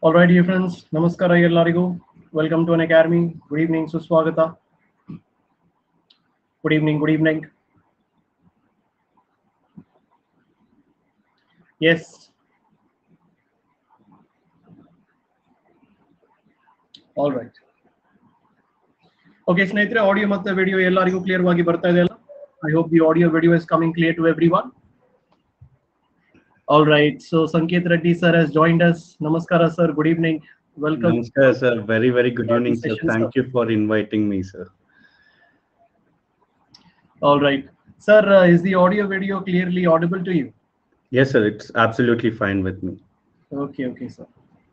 All right, dear friends. Namaskara ellarigu. Welcome to an academy. Good evening, Suswagata. Good evening. Good evening. Yes. All right. Okay, ಸ್ನೇಹಿತರೆ audio ಮತ್ತೆ video ಎಲ್ಲರಿಗೂ clear ಆಗಿ ಬರ್ತಾ ಇದೆ ಅಲ್ಲ? I hope the audio video is coming clear to everyone. All right. So Sanket Reddy sir has joined us. Namaskara sir. Good evening. Welcome. Namaskar, sir. Very good evening, sir. Session, Thank you for inviting me, sir. All right. Sir, is the audio video clearly audible to you? Yes, sir. It's absolutely fine with me. Okay, sir.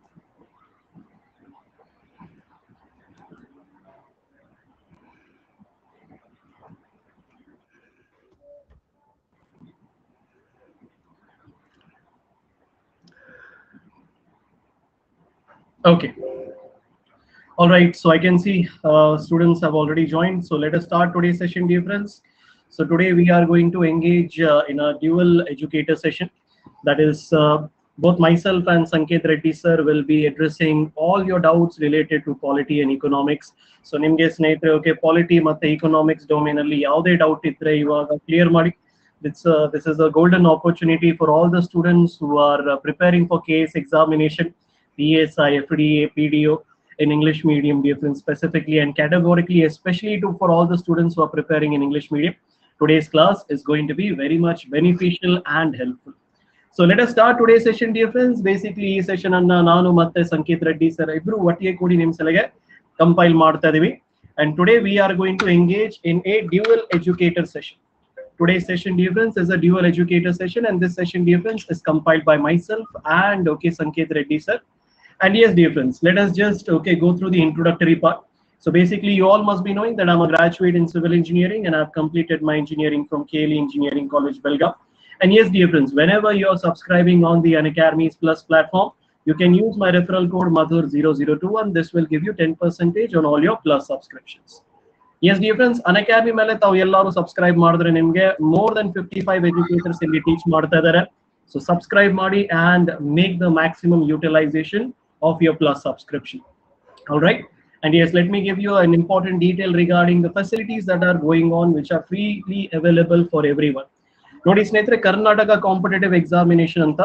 Okay. All right, so I can see students have already joined. So let us start today's session, dear friends. So today we are going to engage in a dual educator session. That is, both myself and Sanket Reddy sir will be addressing all your doubts related to polity and economics. So nimge ಸ್ನೇಹಿತರೆ okay polity ಮತ್ತೆ economics domain ಅಲ್ಲಿ ಯಾವುದೇ doubt ಇದ್ರೆ ಇವಾಗ clear ಮಾಡಿ. This is a golden opportunity for all the students who are preparing for case examination, PSI, FDA, PDO in English medium, dear friends, specifically and categorically, especially for all the students who are preparing in English medium. Today's class is going to be very much beneficial and helpful. So let us start today's session, dear friends. Basically, ಈ session ಅನ್ನ ನಾನು ಮತ್ತೆ Sanket Reddy sir ಇಬ್ರು ಒಟ್ಟಿಗೆ ಕೂಡಿ ನಿಮ್ಮ ಸಲಹೆಗೆ compile ಮಾಡ್ತಾ ಇದೀವಿ. And today we are going to engage in a dual educator session. Today's session, dear friends, is a dual educator session, and this session, dear friends, is compiled by myself and Sanket Reddy sir. And yes, dear friends, let us just go through the introductory part. So basically, you all must be knowing that I'm a graduate in civil engineering and I've completed my engineering from KLE Engineering College, Belgaum. And yes, dear friends, whenever you're subscribing on the Unacademy Plus platform, you can use my referral code Madhur0021. This will give you 10% on all your Plus subscriptions. Yes, dear friends, Unacademy ಮೇಲೆ ತಾವು ಎಲ್ಲರೂ subscribe ಮಾಡಿದ್ರೆ ನಿಮಗೆ more than 55 educators ಇಲ್ಲಿ teach ಮಾಡ್ತಾ ಇದ್ದಾರೆ. So subscribe ಮಾಡಿ and make the maximum utilization of your Plus subscription. All right. And yes, let me give you an important detail regarding the facilities that are going on, which are freely available for everyone. ನೋಡಿ ಸ್ನೇಹಿತರೆ, Karnataka competitive examination ಅಂತ.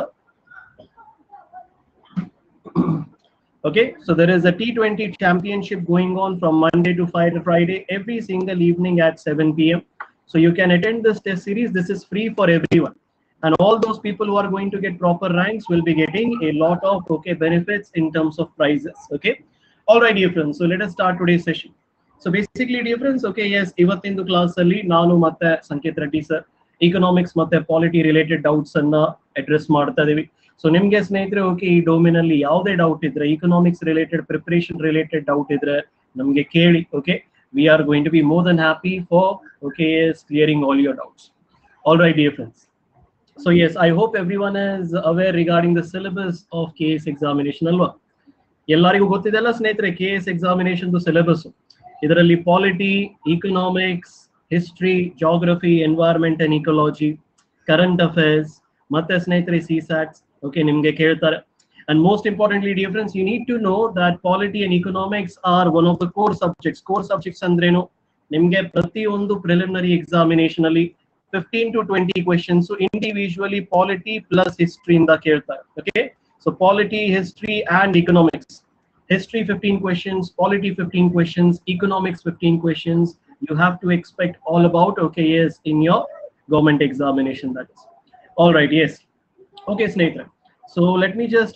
Okay, so there is a T20 championship going on from Monday to Friday, every single evening at 7 p.m. So you can attend this test series. This is free for everyone. And all those people who are going to get proper ranks will be getting a lot of benefits in terms of prizes. Okay. All right, dear friends. So let us start today's session. So basically, dear friends, yes, ಇವತ್ತಿನ class ಅಲ್ಲಿ ನಾನು ಮತ್ತೆ Sanket Reddy sir economics ಮತ್ತೆ polity related doubts ಅನ್ನ address ಮಾಡ್ತಾ ಇದೀವಿ. So ನಿಮ್ಗೆ ಸ್ನೇಹಿತರೆ ಈ ಡೊಮೇನ್ ಅಲ್ಲಿ ಯಾವುದೇ ಡೌಟ್ ಇದ್ರೆ, economics related preparation related doubt ಇದ್ರೆ ನಮ್ಗೆ ಕೇಳಿ. We are going to be more than happy for clearing all your doubts. All right, dear friends. So yes, I hope everyone is aware regarding the syllabus of KS examination ಅಲ್ವಾ? ಎಲ್ಲರಿಗೂ ಗೊತ್ತಿದೆಲ್ಲ ಸ್ನೇಹಿತರೆ KS examination syllabus. ಇದರಲ್ಲಿ polity, economics, history, geography, environment and ecology, current affairs ಮತ್ತೆ ಸ್ನೇಹಿತರೆ CSATs ನಿಮ್ಗೆ ಕೇಳ್ತಾರೆ. And most importantly, dear friends, you need to know that polity and economics are one of the core subjects. Core subjects ಅಂದ್ರೇನು? ನಿಮ್ಗೆ ಪ್ರತಿಯೊಂದು preliminary examination ಅಲ್ಲಿ 15 to 20 questions. So individually polity plus history in the ಕೇಳ್ತಾರೆ. So polity, history and economics. History 15 questions, polity 15 questions, economics 15 questions. You have to expect all about in your government examination, that is. All right, yes. Snehitra. So let me just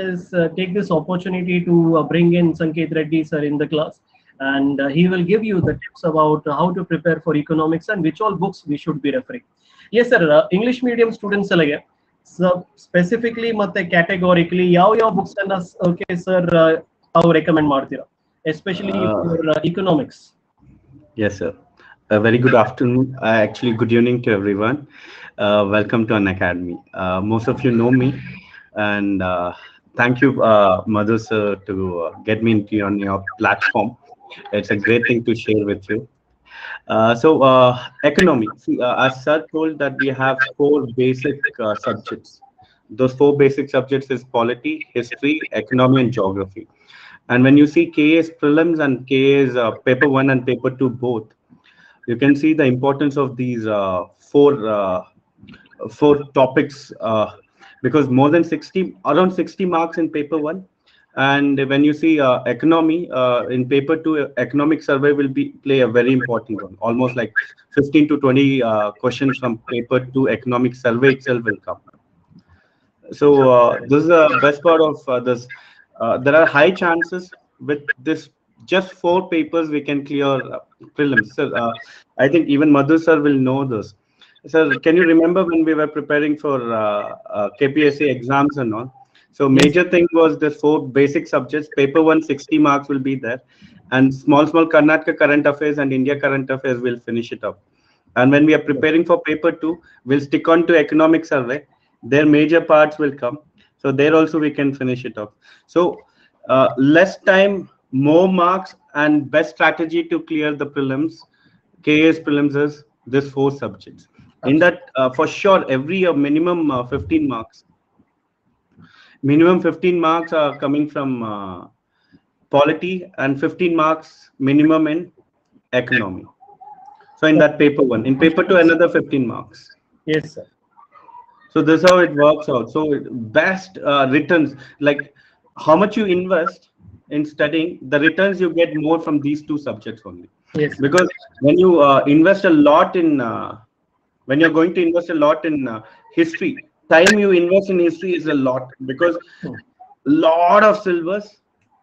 take this opportunity to bring in Sanket Reddy sir in the class, and he will give you the tips about how to prepare for economics and which all books we should be referring. Yes sir, English medium students alage, so specifically ಮತ್ತೆ categorically ಯಾವ books ಅನ್ನ sir ತಾವು recommend ಮಾಡ್ತೀರಾ, especially for economics? Yes sir, a very good afternoon, actually good evening to everyone. Welcome to Unacademy. Most of you know me, and thank you Madhu sir to get me into on your platform. It's a great thing to share with you. Economy, as sir told that we have 4 basic subjects, those four basic subjects is polity, history, economy, and geography. And when you see KA's prelims and KA's paper 1 and paper 2 both, you can see the importance of these four topics, because more than 60, around 60 marks in paper 1. And when you see economy in paper 2, economic survey will play a very important role. Almost like 15 to 20 questions from paper 2 economic survey itself will come. So this is the best part of this. There are high chances with this just four papers we can clear prelims. So I think even Madhu sir will know this. Sir, can you remember when we were preparing for KPSC exams and all? So major thing was the four basic subjects. Paper 1, 60 marks will be there, and small Karnataka current affairs and India current affairs will finish it up. And when we are preparing for paper 2, we'll stick on to economic survey. Their major parts will come. So there also we can finish it off. So less time, more marks, and best strategy to clear the prelims. KA's prelims is this four subjects. In that, for sure, every year minimum 15 marks. Minimum 15 marks are coming from polity, and 15 marks minimum in economy. So in that paper 1, in paper 2, another 15 marks. Yes, sir. So this is how it works out. So best returns, like how much you invest in studying, the returns you get more from these two subjects only. Yes. Because when you invest a lot in, when you're going to invest a lot in history, time you invest in history is a lot, because lot of syllabus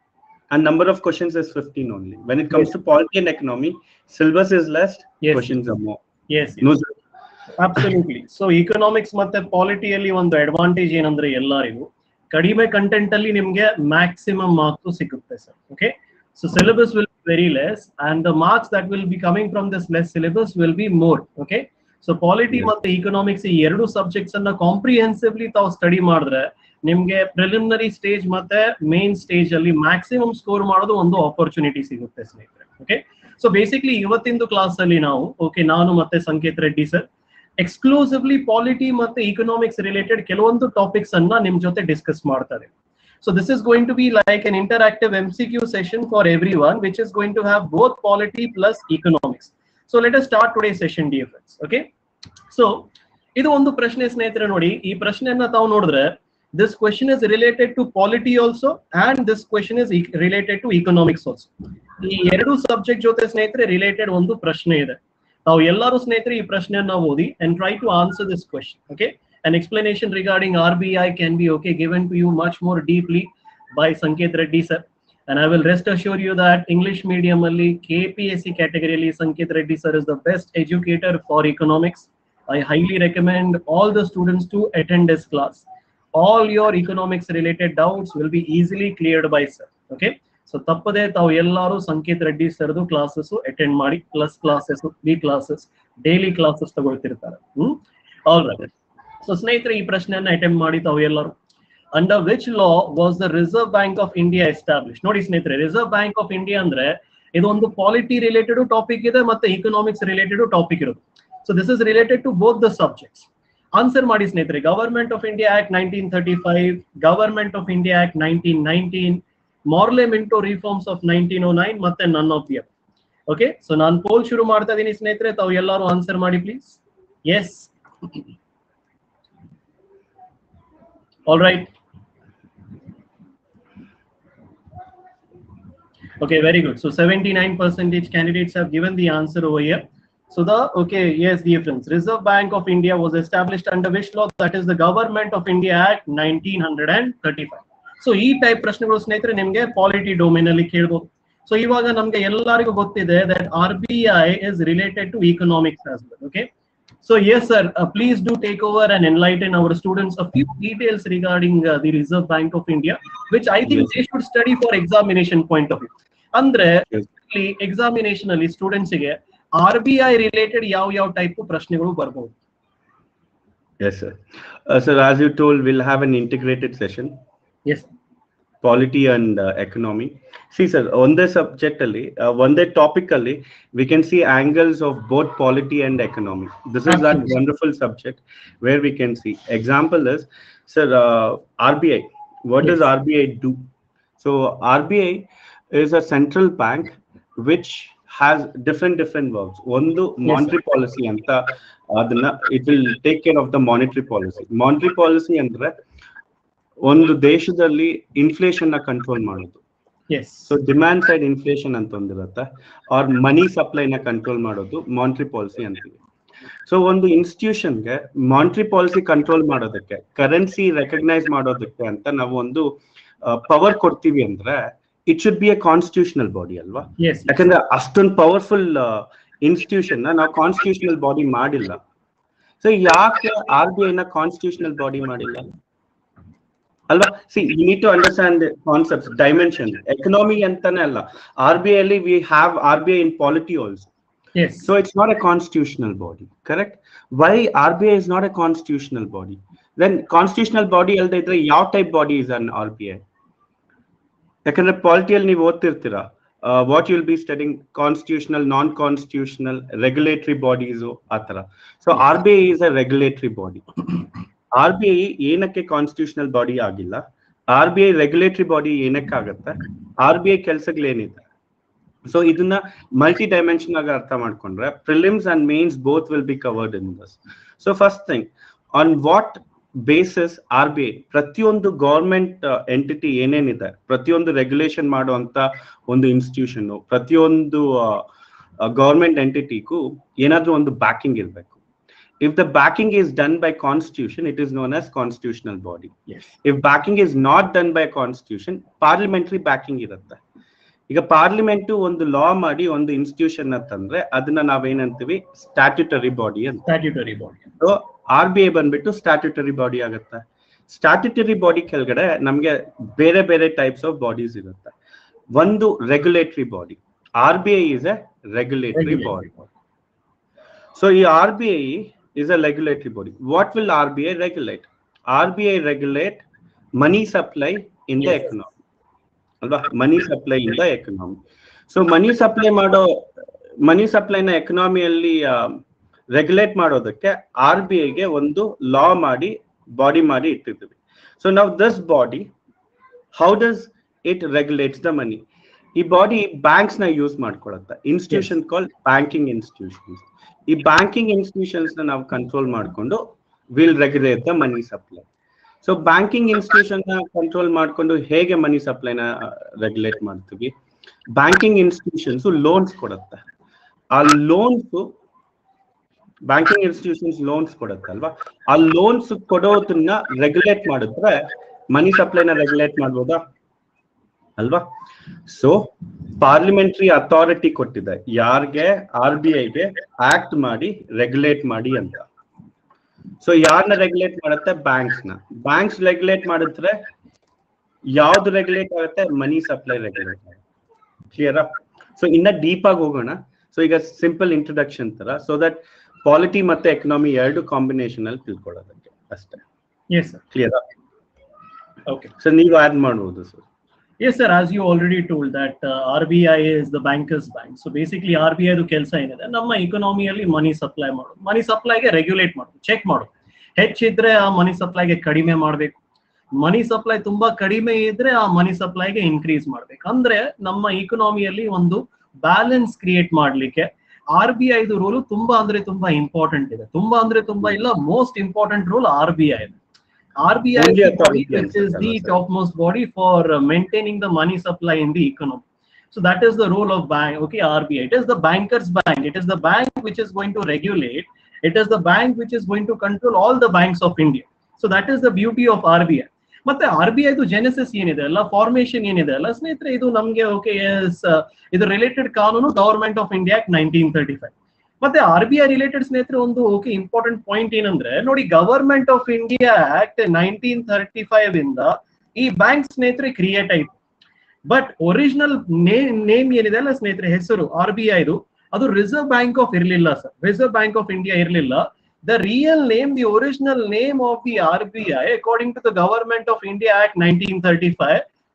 and number of questions is 15 only. When it comes to polity and economy, syllabus is less, questions are more. Yes. No, absolutely. So economics ಮತ್ತೆ ಪಾಲಿಟಿಯಲ್ಲಿ ಒಂದು advantage ಏನಂದ್ರೆ ಎಲ್ಲರಿಗೂ ಕಡಿಮೆ content ಅಲ್ಲಿ ನಿಮಗೆ maximum marks ಸಿಗುತ್ತೆ sir. Okay, so syllabus will be very less and the marks that will be coming from this less syllabus will be more. Okay, so polity ಮತ್ತೆ economics ಈ ಎರಡು ಸಬ್ಜೆಕ್ಟ್ಸ್ ಅನ್ನ ಕಾಂಪ್ರಿಹೆನ್ಸಿವ್ಲಿ ತಾವು study ಮಾಡಿದ್ರೆ ನಿಮ್ಗೆ preliminary stage ಮತ್ತೆ main stage ಅಲ್ಲಿ maximum score ಮಾಡೋದು ಒಂದು ಆಪರ್ಚುನಿಟಿ ಸಿಗುತ್ತೆ ಸ್ನೇಹಿತರೆ. ಓಕೆ, ಸೊ ಬೇಸಿಕ್ಲಿ ಇವತ್ತಿಂದು ಕ್ಲಾಸ್ ಅಲ್ಲಿ ನಾವು ನಾನು ಮತ್ತೆ Sanket Reddy sir exclusively polity ಮತ್ತೆ ಇಕನಾಮಿಕ್ಸ್ ರಿಲೇಟೆಡ್ ಕೆಲವೊಂದು ಟಾಪಿಕ್ಸ್ ಅನ್ನ ನಿಮ್ ಜೊತೆ ಡಿಸ್ಕಸ್ ಮಾಡ್ತಾರೆ. So this is going to be like an interactive MCQ session for everyone, which is going to have both polity plus economics. So let us start today's session, dear friends. Okay, so ಇದು ಒಂದು ಪ್ರಶ್ನೆ ಸ್ನೇಹಿತರೆ ನೋಡಿ, ಈ ಪ್ರಶ್ನೆಯನ್ನ ತಾವು ನೋಡಿದ್ರೆ this question is related to polity also and this question is related to economics also. ಈ ಎರಡು ಸಬ್ಜೆಕ್ಟ್ ಜೊತೆ ಸ್ನೇಹಿತರೆ ರಿಲೇಟೆಡ್ ಒಂದು ಪ್ರಶ್ನೆ ಇದೆ. ತಾವು ಎಲ್ಲರೂ ಸ್ನೇಹಿತರೆ ಈ ಪ್ರಶ್ನೆಯನ್ನ ಓದಿ and try to answer this question. Okay, an explanation regarding RBI can be given to you much more deeply by Sanket Reddy sir, and I will rest assure you that English medium alli KPSC category alli Sanket Reddy sir is the best educator for economics. I highly recommend all the students to attend this class. All your economics related doubts will be easily cleared by sir. Okay, so tappade tavu ellaru Sanket Reddy sir du classes attend ಮಾಡಿ, plus classes, week classes, daily classes ತಗೊಳ್ತಿರ್ತಾರೆ. All right. So ಸ್ನೇಹಿತರೆ ಈ ಪ್ರಶ್ನೆಯನ್ನ attempt ಮಾಡಿ ತಾವು ಎಲ್ಲರೂ, under which law was the reserve bank of India establish? ನೋಡಿ ಸ್ನೇಹಿತರೆ, reserve bank of India ಅಂದ್ರೆ ಇದೊಂದು ಪಾಲಿಟಿ ರಿಲೇಟೆಡ್ ಟಾಪಿಕ್ ಇದೆ ಮತ್ತೆ ಇಕನಾಮಿಕ್ಸ್ ರಿಲೇಟೆಡ್ ಟಾಪಿಕ್ ಇರುತ್ತೆ. So this is related to both the subjects. Answer ಮಾಡಿ ಸ್ನೇಹಿತರೆ. Government of India Act 1935, Government of India Act 1919, Morley Minto reforms of 1909 ಮತ್ತೆ none of the above. Okay, so ನಾನು poll ಶುರು ಮಾಡ್ತಾ ಇದೀನಿ ಸ್ನೇಹಿತರೆ, ತಾವು ಎಲ್ಲರೂ ಆನ್ಸರ್ ಮಾಡಿ please. Yes, all right, okay, very good. So 79% candidates have given the answer over here. So yes, dear friends, Reserve Bank of India was established under which law? That is the Government of India Act 1935. So ಈ type ಪ್ರಶ್ನೆಗಳು ಸ್ನೇಹಿತರೆ ನಿಮಗೆ polity domain ಅಲ್ಲಿ ಕೇಳಬಹುದು. So ಇವಾಗ ನಮ್ಗೆ ಎಲ್ಲರಿಗೂ ಗೊತ್ತಿದೆ that RBI is related to economics as well. Okay, so yes sir, please do take over and enlighten our students a few details regarding the Reserve Bank of India, which I think they should study for examination point of view. Andre examination ಅಲ್ಲಿ students ಗೆ RBI related ಯಾವ type ಪ್ರಶ್ನೆಗಳು ಬರಬಹುದು? Yes sir. Sir, as you told, we'll have an integrated session. Yes. polity and economy. See, sir, on the subject, on the topic, we can see angles of both polity and economy. This is that Absolutely. wonderful subject where we can see. Example is, sir, RBI. What Yes. does RBI do? So RBI is a central bank which has different works. One, the monetary policy, and it will take care of the monetary policy. Monetary policy andre ಒಂದು ದೇಶದಲ್ಲಿ inflation ನ control ಮಾಡೋದು. Yes. So demand side inflation ಅಂತ ಒಂದಿರುತ್ತೆ, or money ಸಪ್ಲೈನ control ಮಾಡೋದು monetary policy ಅಂತೀವಿ. So ಒಂದು ಇನ್ಸ್ಟಿಟ್ಯೂಷನ್ಗೆ ಮಾನಿಟರಿ ಪಾಲಿಸಿ ಕಂಟ್ರೋಲ್ ಮಾಡೋದಕ್ಕೆ, ಕರೆನ್ಸಿ ರೆಕಗ್ನೈಸ್ ಮಾಡೋದಕ್ಕೆ ಅಂತ ನಾವು ಒಂದು ಪವರ್ ಕೊಡ್ತೀವಿ ಅಂದ್ರೆ it should be a constitutional body ಅಲ್ವಾ? ಯಾಕಂದ್ರೆ ಅಷ್ಟೊಂದು ಪವರ್ಫುಲ್ ಇನ್ಸ್ಟಿಟ್ಯೂಷನ್ ನಾವು ಕಾನ್ಸ್ಟಿಟ್ಯೂಷನಲ್ ಬಾಡಿ ಮಾಡಿಲ್ಲ. ಸೊ ಯಾಕೆ RBI ನ ಕಾನ್ಸ್ಟಿಟ್ಯೂಷನಲ್ ಬಾಡಿ ಮಾಡಿಲ್ಲ ಅಲ್ವಾ? See you need to understand concepts, dimension. Economy ಅಂತಾನೆ ಅಲ್ಲ, RBI ಅಲ್ಲಿ we have RBI in polity also. Yes. So it's not a constitutional body, correct? Why RBI is not a constitutional body? Then constitutional body alde idre yav type body is an RBI? Yakandre polity alli ನೀವು ಓದ್ತಿರ್ತೀರಾ, what you will be studying constitutional, non-constitutional, regulatory bodies ಆತರ. So RBI is a regulatory body. RBI ಏನಕ್ಕೆ constitutional body ಆಗಿಲ್ಲ? RBI regulatory body ಏನಕ್ಕೆ ಆಗುತ್ತೆ? RBI ಕೆಲಸಗಳೇನಿದೆ? So ಇದನ್ನ multi dimension ಆಗಿ ಅರ್ಥ ಮಾಡ್ಕೊಂಡ್ರೆ prelims and mains both will be covered in this. So first thing, on what basis RBI ಪ್ರತಿಯೊಂದು ಗೌರ್ಮೆಂಟ್ ಎಂಟಿಟಿ ಏನೇನಿದೆ, ಪ್ರತಿಯೊಂದು ರೆಗ್ಯುಲೇಷನ್ ಮಾಡುವಂತ ಒಂದು ಇನ್ಸ್ಟಿಟ್ಯೂಷನ್, ಪ್ರತಿಯೊಂದು ಗೌರ್ಮೆಂಟ್ ಎಂಟಿಟಿಗೂ ಏನಾದ್ರೂ ಒಂದು ಬ್ಯಾಕಿಂಗ್ ಇರಬೇಕು. If the backing is done by constitution, it is known as constitutional body. Yes. If backing is not done by constitution, parliamentary backing irutte. ಈಗ ಪಾರ್ಲಿಮೆಂಟ್ ಒಂದು ಲಾ ಮಾಡಿ ಒಂದು ಇನ್ಸ್ಟಿಟ್ಯೂಷನ್ ಅಂತಂದ್ರೆ ಅದನ್ನ ನಾವೇನಂತೀವಿ? ಸ್ಟ್ಯಾಟ್ಯೂಟರಿ ಬಾಡಿ ಅಂತ. Statutory body. ಸೊ RBI ಬಂದ್ಬಿಟ್ಟು statutory body ಆಗುತ್ತೆ. ಸ್ಟ್ಯಾಟ್ಯೂಟರಿ ಬಾಡಿ ಕೆಳಗಡೆ ನಮ್ಗೆ ಬೇರೆ ಬೇರೆ ಟೈಪ್ಸ್ ಆಫ್ ಬಾಡೀಸ್ ಇರುತ್ತೆ. ಒಂದು regulatory body. RBI is a regulatory body. So ಈ RBI is a regulatory body. What will RBI regulate? RBI regulate money supply in the economy. ಅಲ್ವಾ? Money supply in the economy. So money ಸಪ್ಲೈನ ಎಕನಾಮಿಯಲ್ಲಿ regulate ಮಾಡೋದಕ್ಕೆ RBIಗೆ ಒಂದು law ಮಾಡಿ body ಮಾಡಿ ಇಟ್ಟಿರ್ತೀವಿ. ಸೊ ನಾವು this body, how does it regulates the money? ಈ ಬಾಡಿ ಬ್ಯಾಂಕ್ಸ್ ನ ಯೂಸ್ ಮಾಡ್ಕೊಳತ್ತೆ. Institution call banking institutions. ಈ ಬ್ಯಾಂಕಿಂಗ್ ಇನ್ಸ್ಟಿಟ್ಯೂಷನ್ಸ್ ನ ನಾವು ಕಂಟ್ರೋಲ್ ಮಾಡ್ಕೊಂಡು will regulate the money supply. So banking institution ನ ಕಂಟ್ರೋಲ್ ಮಾಡ್ಕೊಂಡು ಹೇಗೆ ಮನಿ ಸಪ್ಲೈನ ರೆಗ್ಯುಲೇಟ್ ಮಾಡ್ತೀವಿ? ಬ್ಯಾಂಕಿಂಗ್ ಇನ್ಸ್ಟಿಟ್ಯೂಷನ್ಸ್ ಲೋನ್ಸ್ ಕೊಡುತ್ತೆ. ಆ ಲೋನ್ಸ್, ಬ್ಯಾಂಕಿಂಗ್ ಇನ್ಸ್ಟಿಟ್ಯೂಷನ್ಸ್ ಲೋನ್ಸ್ ಕೊಡುತ್ತೆ ಅಲ್ವಾ? ಆ ಲೋನ್ಸ್ ಕೊಡೋದನ್ನ ರೆಗ್ಯುಲೇಟ್ ಮಾಡಿದ್ರೆ ಮನಿ ಸಪ್ಲೈನ ರೆಗ್ಯುಲೇಟ್ ಮಾಡ್ಬೋದಾ ಅಲ್ವಾ? ಸೊ ಪಾರ್ಲಿಮೆಂಟರಿ ಅಥಾರಿಟಿ ಕೊಟ್ಟಿದೆ ಯಾರಿಗೆ? RBIಗೆ ಆಕ್ಟ್ ಮಾಡಿ ರೆಗ್ಯುಲೇಟ್ ಮಾಡಿ ಅಂತ. ಸೊ ಯಾರನ್ನ ರೆಗ್ಯುಲೇಟ್ ಮಾಡುತ್ತೆ? ಬ್ಯಾಂಕ್ಸ್ ನ. ಬ್ಯಾಂಕ್ಸ್ ರೆಗ್ಯುಲೇಟ್ ಮಾಡಿದ್ರೆ ಯಾವ್ದು ರೆಗ್ಯುಲೇಟ್ ಆಗುತ್ತೆ? ಮನಿ ಸಪ್ಲೈ ರೆಗ್ಯುಲೇಟ್ ಆಗುತ್ತೆ. ಕ್ಲಿಯರಾ? ಸೊ ಇನ್ನ ಡೀಪ್ ಆಗಿ ಹೋಗೋಣ. ಸೊ ಈಗ ಸಿಂಪಲ್ ಇಂಟ್ರೊಡಕ್ಷನ್ ತರ, ಸೊ ದಟ್ ಪಾಲಿಟಿ ಮತ್ತೆ ಎಕನಾಮಿ ಎರಡು ಕಾಂಬಿನೇಷನ್ ಅಲ್ಲಿ ತಿಳ್ಕೊಳ್ಳೋದಕ್ಕೆ ಅಷ್ಟೇ. Yes, sir. ಕ್ಲಿಯರಾ? Okay. ಸೊ ನೀವು ಆಡ್ ಮಾಡಬಹುದು sir. Yes, sir. As you already told that RBI is the bankers bank. So basically RBI ದು ಕೆಲಸ ಏನಿದೆ, ನಮ್ಮ ಇಕಾನಮಿಯಲ್ಲಿ ಮನಿ ಸಪ್ಲೈ ಮಾಡೋದು, ಮನಿ ಸಪ್ಲೈಗೆ ರೆಗ್ಯುಲೇಟ್ ಮಾಡೋದು, ಚೆಕ್ ಮಾಡೋದು. ಹೆಚ್ಚಿದ್ರೆ ಆ ಮನಿ ಸಪ್ಲೈಗೆ ಕಡಿಮೆ ಮಾಡಬೇಕು, ಮನಿ ಸಪ್ಲೈ ತುಂಬಾ ಕಡಿಮೆ ಇದ್ರೆ ಆ ಮನಿ ಸಪ್ಲೈಗೆ ಇನ್ಕ್ರೀಸ್ ಮಾಡ್ಬೇಕು. ಅಂದ್ರೆ ನಮ್ಮ ಇಕಾನಮಿಯಲ್ಲಿ ಒಂದು ಬ್ಯಾಲೆನ್ಸ್ ಕ್ರಿಯೇಟ್ ಮಾಡ್ಲಿಕ್ಕೆ RBI ದು ರೋಲ್ ತುಂಬಾ ಅಂದ್ರೆ ತುಂಬಾ ಇಂಪಾರ್ಟೆಂಟ್ ಇದೆ. ತುಂಬಾ ಅಂದ್ರೆ ತುಂಬಾ ಇಲ್ಲ, ಮೋಸ್ಟ್ ಇಂಪಾರ್ಟೆಂಟ್ ರೋಲ್ RBI ಇದೆ. RBI which is the topmost body for maintaining the money supply in the economy. So that is the role of bank. Okay, RBI. It is the bankers bank. It is the bank which is going to regulate. It is the bank which is going to control all the banks of India. So that is the beauty of RBI. ಮತ್ತೆ RBI ದು genesis ಏನಿದೆ ಅಲ್ಲ, formation ಏನಿದೆ ಅಲ್ಲ ಸ್ನೇಹಿತರೆ, ಇದು ನಮ್ಗೆ okay ಇದು ರಿಲೇಟೆಡ್ ಕಾನೂನು ಗವರ್ಮೆಂಟ್ ಆಫ್ ಇಂಡಿಯಾ ಆಕ್ಟ್ 1935. ಮತ್ತೆ RBI ರಿಲೇಟೆಡ್ ಸ್ನೇಹಿತರೆ ಒಂದು ಓಕೆ ಇಂಪಾರ್ಟೆಂಟ್ ಪಾಯಿಂಟ್ ಏನಂದ್ರೆ ನೋಡಿ, ಗವರ್ಮೆಂಟ್ ಆಫ್ ಇಂಡಿಯಾ ಆಕ್ಟ್ 1935 ಇಂದ ಈ ಬ್ಯಾಂಕ್ ಸ್ನೇಹಿತರೆ ಕ್ರಿಯೇಟ್ ಆಯ್ತು. ಬಟ್ ಒರಿಜಿನಲ್ ನೇಮ್ ಏನಿದೆ ಅಲ್ಲ ಸ್ನೇಹಿತರೆ, ಹೆಸರು RBI ದು, ಅದು ರಿಸರ್ವ್ ಬ್ಯಾಂಕ್ ಆಫ್ ಇರ್ಲಿಲ್ಲ ಸರ್, ರಿಸರ್ವ್ ಬ್ಯಾಂಕ್ ಆಫ್ ಇಂಡಿಯಾ ಇರ್ಲಿಲ್ಲ. The real name, the original name of the RBI, according to the Government of India Act 1935,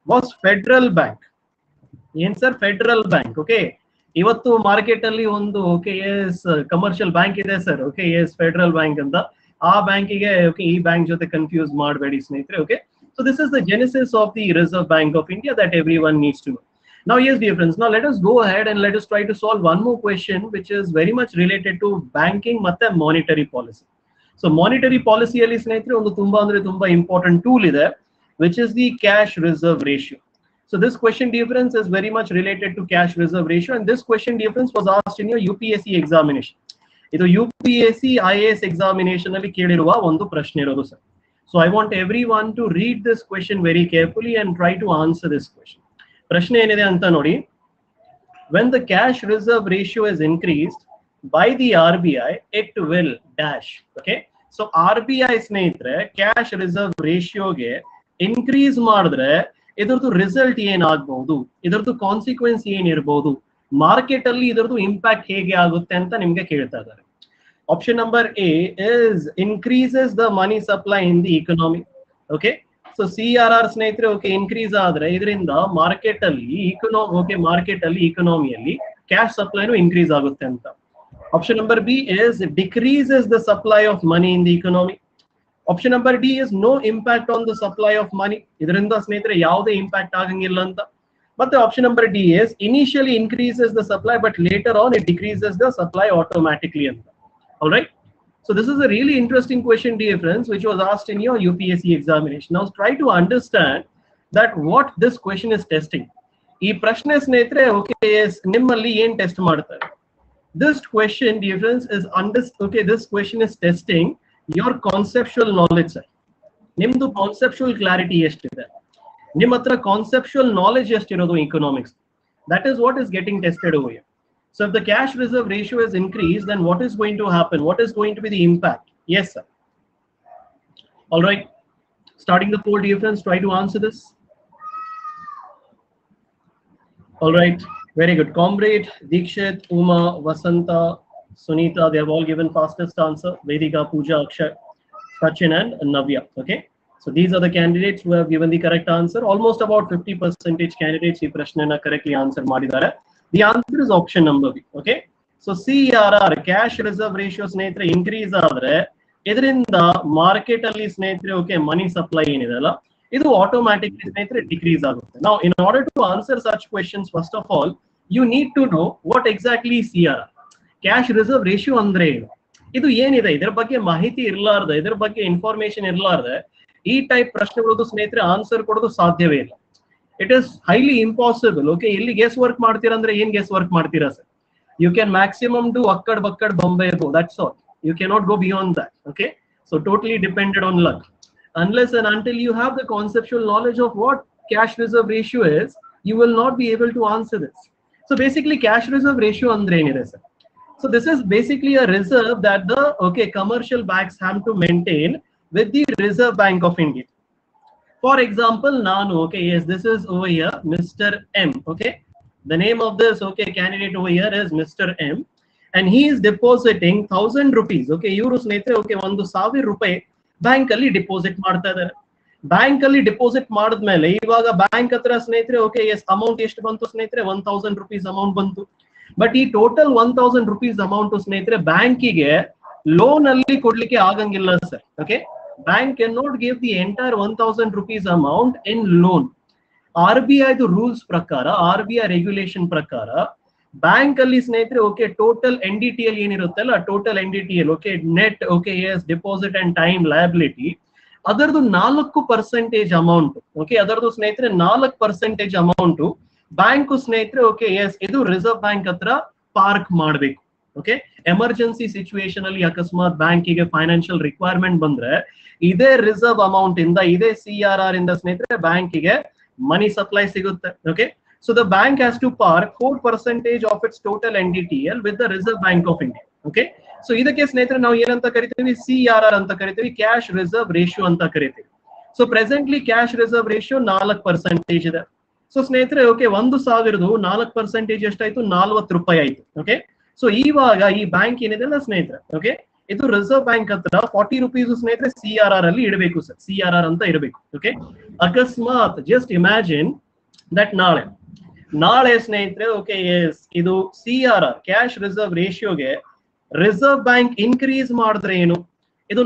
was Federal Bank. ಏನ್ ಸರ್? Federal Bank. ಓಕೆ, ಇವತ್ತು ಮಾರ್ಕೆಟ್ ಅಲ್ಲಿ ಒಂದು ಓಕೆ ಎಸ್ ಕಮರ್ಷಿಯಲ್ ಬ್ಯಾಂಕ್ ಇದೆ sir. Okay yes Federal Bank ಅಂತ. ಆ ಬ್ಯಾಂಕಿಗೆ okay ಈ ಬ್ಯಾಂಕ್ ಜೊತೆ ಕನ್ಫ್ಯೂಸ್ ಮಾಡಬೇಡಿ ಸ್ನೇಹಿತರೆ. Okay, so this is the genesis of the Reserve bank of India that everyone needs to know. Now, yes, dear friends, now let us go ahead and let us try to solve one more question which is very much related to banking ಮತ್ತೆ monetary policy. So monetary policy ಅಲ್ಲಿ ಸ್ನೇಹಿತರೆ ಒಂದು ತುಂಬಾ ಅಂದ್ರೆ ತುಂಬಾ important tool ಇದೆ which is the cash reserve ratio. So this question, dear friends, is very much related to cash reserve ratio, and this question, dear friends, was asked in your UPSC examination. ಇದು UPSC IAS examination ಅಲ್ಲಿ ಕೇಳಿರುವ ಒಂದು ಪ್ರಶ್ನೆ ಇರೋದು sir. So I want everyone to read this question very carefully and try to answer this question. ಪ್ರಶ್ನೆ ಏನಿದೆ ಅಂತ ನೋಡಿ. When the cash reserve ratio is increased by the RBI, it will dash. Okay, so RBI ಸ್ನೇಹಿತರೆ cash reserve ರೇಷಿಯೋಗೆ increase ಮಾಡಿದ್ರೆ ಇದರದ್ದು result ಏನಾಗಬಹುದು, ಇದರದ್ದು ಕಾನ್ಸಿಕ್ವೆನ್ಸ್ ಏನಿರಬಹುದು, ಮಾರ್ಕೆಟ್ ಅಲ್ಲಿ ಇದರದ್ದು ಇಂಪ್ಯಾಕ್ಟ್ ಹೇಗೆ ಆಗುತ್ತೆ ಅಂತ ನಿಮ್ಗೆ ಕೇಳ್ತಾ ಇದ್ದಾರೆ. Option number A is increases the money supply in the economy. Okay, so CRR ಸ್ನೇಹಿತರೆ ಓಕೆ ಇನ್ಕ್ರೀಸ್ ಆದ್ರೆ ಇದರಿಂದ ಮಾರ್ಕೆಟ್ ಅಲ್ಲಿ ಇಕನಾಮಿಯಲ್ಲಿ ಕ್ಯಾಶ್ ಸಪ್ಲೈನು ಇನ್ಕ್ರೀಸ್ ಆಗುತ್ತೆ ಅಂತ. Option number B is decreases the supply of money in the economy. Option number D is no impact on the supply of money, ಇದರಿಂದ ಸ್ನೇಹಿತರೆ ಯಾವುದೇ impact ಆಗಂಗಿಲ್ಲ ಅಂತ. ಮತ್ತೆ option number D is initially increases the supply but later on it decreases the supply automatically ಅಂತ. All right, so this is a really interesting question, dear friends, which was asked in your UPSC examination. Now try to understand that what this question is testing. ಈ ಪ್ರಶ್ನೆ ಸ್ನೇಹಿತರೆ okay ನಿಮ್ಮಲ್ಲಿ ಏನ್ test ಮಾಡ್ತಾರೆ? This question, dear friends, is this question is testing your conceptual knowledge. ನಿಮ್ದು conceptual clarity ಎಷ್ಟಿದೆ, ನಿಮ್ಮ ಹತ್ರ ಕಾನ್ಸೆಪ್ಚುಯಲ್ ನಾಲೆಜ್ ಎಷ್ಟಿರೋದು economics. That is what is getting tested over here. So if the cash reserve ratio is increased, then what is going to happen? What is going to be the impact? Yes, sir. All right. Starting the poll, dear friends, try to answer this. All right. Very good. Comrade, Dikshit, Uma, Vasanta, Sunita, they have all given fastest answer. Vedika, Pooja, Akshay, Sachin and Navya. Okay. So these are the candidates who have given the correct answer. Almost about 50% candidates ee prashnena correctly answer madidare. The answer is option number B. Okay, so CRR cash reserve ratio ಸ್ನೇಹಿತರೆ increase ಆದ್ರೆ ಇದರಿಂದ market ಅಲ್ಲಿ ಸ್ನೇಹಿತರೆ okay ಮನಿ supply ಏನಿದೆಲ್ಲ ಇದು automatically ಸ್ನೇಹಿತರೆ decrease ಆಗುತ್ತೆ. Now in order to answer such questions, first of all you need to know what exactly CRR cash reserve ratio ಅಂದ್ರೆ ಏನು, ಇದು ಏನಿದೆ, ಇದರ ಬಗ್ಗೆ ಮಾಹಿತಿ ಇರಲಾರ್ದೆ, ಇದರ ಬಗ್ಗೆ ಇನ್ಫಾರ್ಮೇಶನ್ ಇರಲಾರ್ದೆ ಈ ಟೈಪ್ ಪ್ರಶ್ನೆಗಳದ್ದು ಸ್ನೇಹಿತರೆ ಆನ್ಸರ್ ಕೊಡೋದು ಸಾಧ್ಯವೇ ಇಲ್ಲ. It is highly impossible. Okay, ಇಲ್ಲಿ ಗೆಸ್ ವರ್ಕ್ ಮಾಡ್ತೀರಾ ಅಂದ್ರೆ ಏನ್ ಗೆಸ್ ವರ್ಕ್ ಮಾಡ್ತೀರಾ sir? You can maximum do akkad bakkad Bombay bo, that's all. You cannot go beyond that. Okay, so totally dependent on luck. Unless and until you have the conceptual knowledge of what cash reserve ratio is, you will not be able to answer this. So basically cash reserve ratio andre enide sir. So this is basically a reserve that the commercial banks have to maintain with the Reserve Bank of India. For example, Nanu, yes, this is over here, Mr. M, the name of this, candidate over here is Mr. M, and he is depositing 1,000 rupees, ಇವರು ಸ್ನೇಹಿತರೆ ಒಂದು 1,000 ರೂಪಾಯಿ bank ಅಲ್ಲಿ deposit ಮಾಡ್ತಾ ಇದ್ದಾರೆ. Bank ಅಲ್ಲಿ deposit ಮಾಡಿದ್ಮೇಲೆ ಇವಾಗ ಬ್ಯಾಂಕ್ ಹತ್ರ ಸ್ನೇಹಿತರೆ ಅಮೌಂಟ್ ಎಷ್ಟು ಬಂತು ಸ್ನೇಹಿತರೆ? 1,000 rupees ಅಮೌಂಟ್ ಬಂತು. ಬಟ್ ಈ ಟೋಟಲ್ 1,000 rupees ಅಮೌಂಟ್ ಸ್ನೇಹಿತರೆ ಬ್ಯಾಂಕಿಗೆ ಲೋನ್ ಅಲ್ಲಿ ಕೊಡ್ಲಿಕ್ಕೆ ಆಗಂಗಿಲ್ಲ sir. Bank cannot give the entire 1,000 rupees amount in loan. RBI the rules prakara, RBI regulation prakara, bank alli ಸ್ನೇಹಿತರೆ total NDTL ಏನಿರುತ್ತಲ್ಲ, total NDTL net yes deposit and time liability ಅದರದು 4% amount ಅದರದು ಸ್ನೇಹಿತರೆ 4% amount bank ಸ್ನೇಹಿತರೆ yes ಇದು reserve bank ಹತ್ರ park ಮಾಡಬೇಕು. Emergency situation ಅಲ್ಲಿ ಅಕಸ್ಮಾತ್ ಬ್ಯಾಂಕಿಗೆ ಫೈನಾನ್ಷಿಯಲ್ ರಿಕ್ವೈರ್ಮೆಂಟ್ ಬಂದ್ರೆ ಇದೇ ರಿಸರ್ವ್ ಅಮೌಂಟ್ ಇಂದ ಇದೇ CRR ಇಂದ ಸ್ನೇಹಿತರೆ ಬ್ಯಾಂಕಿಗೆ ಮನಿ ಸಪ್ಲೈ ಸಿಗುತ್ತೆ. So the bank has to park 4% of its total NDTL with the reserve bank of India. So ಇದಕ್ಕೆ ಸ್ನೇಹಿತರೆ ನಾವು ಏನಂತ ಕರಿತೀವಿ? CRR ಅಂತ ಕರಿತೀವಿ, ಕ್ಯಾಶ್ ರಿಸರ್ವ್ ರೇಷಿಯೋ ಅಂತ ಕರಿತೀವಿ. So presently cash reserve ratio 4% ಇದೆ. ಸೊ ಸ್ನೇಹಿತರೆ 1,000 4% ಎಷ್ಟಾಯ್ತು? 40 ರೂಪಾಯಿ ಆಯ್ತು. ಸೊ ಇವಾಗ ಈ ಬ್ಯಾಂಕ್ ಏನಿದೆ ಸ್ನೇಹಿತರೆ ಇದು ರಿಸರ್ವ್ ಬ್ಯಾಂಕ್ ಹತ್ರ 40 rupees ಸ್ನೇಹಿತರೆ CRR ಅಲ್ಲಿ ಇಡಬೇಕು ಸರ್, CRR ಅಂತ ಇರಬೇಕು. ಓಕೆ, ಅಕಸ್ಮಾತ್ ಜಸ್ಟ್ ಇಮ್ಯಾಜಿನ್ ದಟ್ ನಾಳೆ ಸ್ನೇಹಿತರೆ ಓಕೆ ಎಸ್ ಇದು CRR ಕ್ಯಾಶ್ ರಿಸರ್ವ್ ರೇಷಿಯೋಗೆ ರಿಸರ್ವ್ ಬ್ಯಾಂಕ್ ಇನ್ಕ್ರೀಸ್ ಮಾಡಿದ್ರೆ ಏನು, ಇದು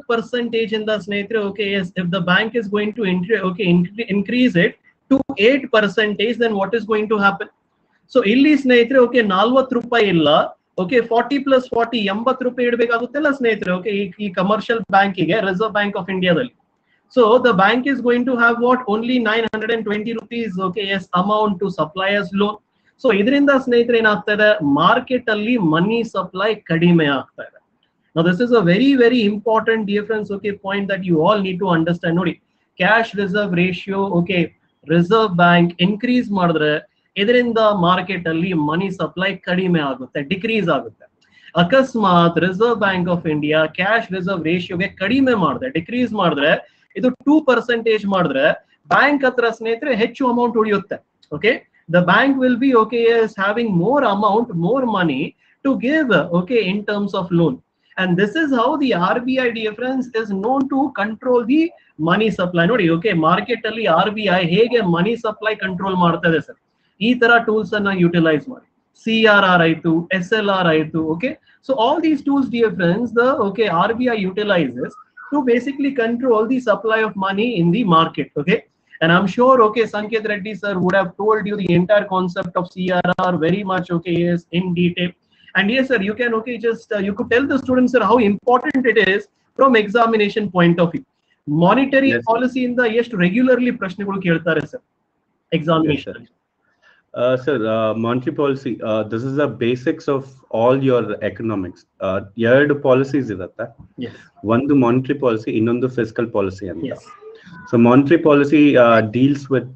4% ಇಂದ ಸ್ನೇಹಿತರೆ okay yes if the bank is going to increase it to 8%, then what is going to happen? So ಇಲ್ಲಿ ಸ್ನೇಹಿತರೆ ಓಕೆ 40 ರೂಪಾಯಿ ಇಲ್ಲ, ಓಕೆ 40 + 40 80 ರೂಪಾಯಿ ಇಡಬೇಕಾಗುತ್ತಲ್ಲ ಸ್ನೇಹಿತರೆ ಓಕೆ ಈ ಕಮರ್ಷಿಯಲ್ ಬ್ಯಾಂಕಿಗೆ ರಿಸರ್ವ್ ಬ್ಯಾಂಕ್ ಆಫ್ ಇಂಡಿಯಾದಲ್ಲಿ. So the bank is going to have what only 920 rupees okay yes amount to suppliers loan. So ಇದರಿಂದ ಸ್ನೇಹಿತರೆ ಏನಾಗ್ತಾ ಇದೆ, ಮಾರ್ಕೆಟ್ ಅಲ್ಲಿ ಮನಿ ಸಪ್ಲೈ ಕಡಿಮೆ ಆಗ್ತಾ ಇದೆ. Now this is a very important difference okay point that you all need to understand. ನೋಡಿ cash reserve ratio okay reserve bank increase ಮಾಡಿದ್ರೆ ಇದರಿಂದ ಮಾರ್ಕೆಟ್ ಅಲ್ಲಿ ಮನಿ ಸಪ್ಲೈ ಕಡಿಮೆ ಆಗುತ್ತೆ, ಡಿಕ್ರೀಸ್ ಆಗುತ್ತೆ. ಅಕಸ್ಮಾತ್ reserve bank of India cash reserve ರೇಷಿಯೋಗೆ ಕಡಿಮೆ ಮಾಡಿದ್ರೆ ಡಿಕ್ರೀಸ್ ಮಾಡಿದ್ರೆ ಇದು 2% ಮಾಡಿದ್ರೆ ಬ್ಯಾಂಕ್ ಹತ್ರ ಸ್ನೇಹಿತರೆ ಹೆಚ್ಚು ಅಮೌಂಟ್ ಉಳಿಯುತ್ತೆ. Okay, the bank will be okay is having more amount, more money to give okay in terms of loan. And this is how the RBI difference is known to control the money supply. ನೋಡಿ okay market ಅಲ್ಲಿ RBI ಹೇಗೆ ಮನಿ supply control ಮಾಡ್ತಾ ಇದೆ sir, ಈ ತರ tools ಅನ್ನ utilise ಮಾಡಿ. CRR ಆಯ್ತು, SLR ಆಯ್ತು. Okay, so all these tools dear friends the okay RBI utilizes to basically control the supply of money in the market. Okay, and I'm sure okay Sanket Reddy sir would have told you the entire concept of CRR very much okay yes in detail. And yes sir, you can okay just you could tell the students sir how important it is from examination point of view. Monetary yes, policy in the ಎಷ್ಟು regularly ಪ್ರಶ್ನೆಗಳು ಕೇಳ್ತಾರೆ sir examination. Yes, sir, monetary policy this is the basics of all your economics. ಎರಡು policies ಇರುತ್ತೆ. Yes, ಒಂದು monetary policy, ಇನ್ನೊಂದು fiscal policy ಅಂತ. yes, so monetary policy deals with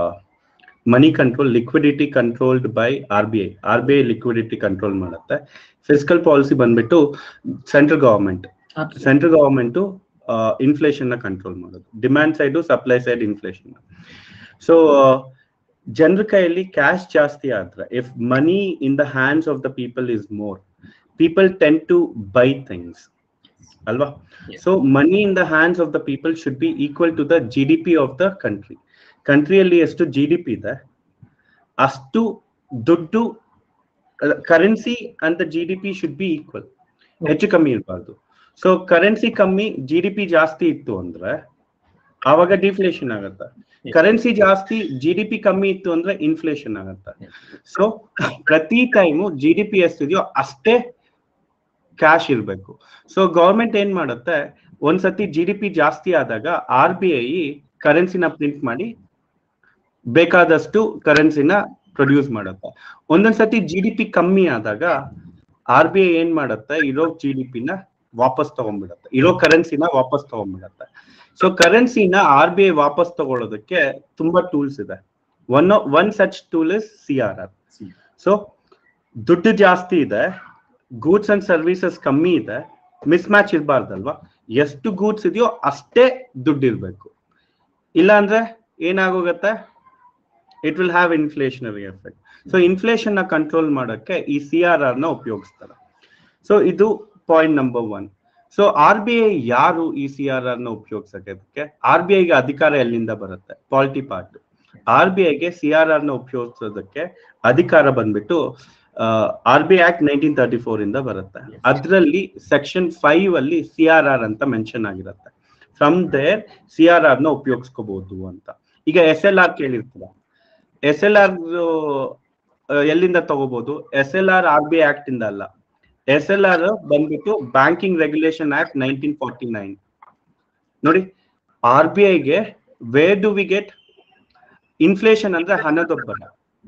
money control, liquidity controlled by RBI liquidity control ಮಾಡುತ್ತೆ. Fiscal policy ಬಂದ್ಬಿಟ್ಟು central government inflation ನ control ಮಾಡೋದು, demand side supply side inflation. So ಜನರ ಕೈಯಲ್ಲಿ cash ಜಾಸ್ತಿ ಆದ್ರೆ, if money in the hands of the people is more, people tend to buy things ಅಲ್ವಾ. So money in the hands of the people should be equal to the GDP of the country. ಕಂಟ್ರಿಯಲ್ಲಿ ಎಷ್ಟು GDP ಇದೆ ಅಷ್ಟು ದುಡ್ಡು, currency and the GDP should be equal, ಹೆಚ್ಚು ಕಮ್ಮಿ ಇರಬಾರ್ದು. So currency ಕಮ್ಮಿ, GDP ಜಾಸ್ತಿ ಇತ್ತು ಅಂದ್ರೆ ಆವಾಗ ಡಿಫ್ಲೇಷನ್ ಆಗತ್ತೆ. ಕರೆನ್ಸಿ ಜಾಸ್ತಿ, GDP ಕಮ್ಮಿ ಇತ್ತು ಅಂದ್ರೆ ಇನ್ಫ್ಲೇಷನ್ ಆಗತ್ತೆ. ಸೊ ಪ್ರತಿ ಟೈಮು GDP ಎಷ್ಟಿದೆಯೋ ಅಷ್ಟೇ ಕ್ಯಾಶ್ ಇರಬೇಕು. ಸೊ ಗವರ್ಮೆಂಟ್ ಏನ್ ಮಾಡುತ್ತೆ, ಒಂದ್ಸತಿ GDP ಜಾಸ್ತಿ ಆದಾಗ RBI ಕರೆನ್ಸಿನ ಪ್ರಿಂಟ್ ಮಾಡಿ ಬೇಕಾದಷ್ಟು ಕರೆನ್ಸಿನ ಪ್ರೊಡ್ಯೂಸ್ ಮಾಡುತ್ತೆ. ಒಂದೊಂದ್ಸತಿ GDP ಕಮ್ಮಿ ಆದಾಗ RBI ಏನ್ ಮಾಡುತ್ತೆ, ಇರೋ GDP-ನ ವಾಪಸ್ ತಗೊಂಡ್ಬಿಡತ್ತೆ, ಇರೋ ಕರೆನ್ಸಿನ ವಾಪಸ್ ತಗೊಂಡ್ಬಿಡತ್ತೆ. ಸೊ ಕರೆನ್ಸಿನ RBI ವಾಪಸ್ ತಗೊಳ್ಳೋದಕ್ಕೆ ತುಂಬಾ ಟೂಲ್ಸ್ ಇದೆ. One such tool is CRR. So ದುಡ್ಡು ಜಾಸ್ತಿ ಇದೆ, ಗೂಡ್ಸ್ ಅಂಡ್ ಸರ್ವಿಸಸ್ ಕಮ್ಮಿ ಇದೆ, ಮಿಸ್ ಮ್ಯಾಚ್ ಇರಬಾರ್ದಲ್ವಾ. ಎಷ್ಟು ಗೂಡ್ಸ್ ಇದೆಯೋ ಅಷ್ಟೇ ದುಡ್ಡು ಇರ್ಬೇಕು, ಇಲ್ಲ ಅಂದ್ರೆ ಏನಾಗೋಗತ್ತೆ, it will have inflationary effect. So inflation ನ ಕಂಟ್ರೋಲ್ ಮಾಡೋಕ್ಕೆ ಈ CRR ನ ಉಪಯೋಗಿಸ್ತಾರೆ. ಸೊ ಇದು ಪಾಯಿಂಟ್ ನಂಬರ್ 1. ಸೊ RBI ಯಾರು ಈ CRR ನ ಉಪಯೋಗಿಸಕ್ಕೆ? RBI ಗೆ ಅಧಿಕಾರ ಎಲ್ಲಿಂದ ಬರುತ್ತೆ? Polity part. RBI ಗೆ CRR ನ ಉಪಯೋಗಿಸೋದಕ್ಕೆ ಅಧಿಕಾರ ಬಂದ್ಬಿಟ್ಟು RBI Act 1934 ಇಂದ ಬರುತ್ತೆ. ಅದರಲ್ಲಿ ಸೆಕ್ಷನ್ 5 ಅಲ್ಲಿ CRR ಅಂತ ಮೆನ್ಷನ್ ಆಗಿರುತ್ತೆ. ಫ್ರಮ್ ದೇರ್ CRR ನ ಉಪಯೋಗಿಸ್ಕೋಬಹುದು ಅಂತ. ಈಗ SLR ಕೇಳಿರ್ತೀರ, SLR ಎಲ್ಲಿಂದ ತಗೋಬಹುದು? SLR RBI Act ಇಂದ ಅಲ್ಲ, SLR ಬಂದ್ಬಿಟ್ಟು ಬ್ಯಾಂಕಿಂಗ್ ರೆಗ್ಯುಲೇಷನ್ ಆಕ್ಟ್ 1949. ನೋಡಿ, RBI ಗೆ where do we get inflation ಅಂದ್ರೆ ಹಣದೊಬ್ಬರ,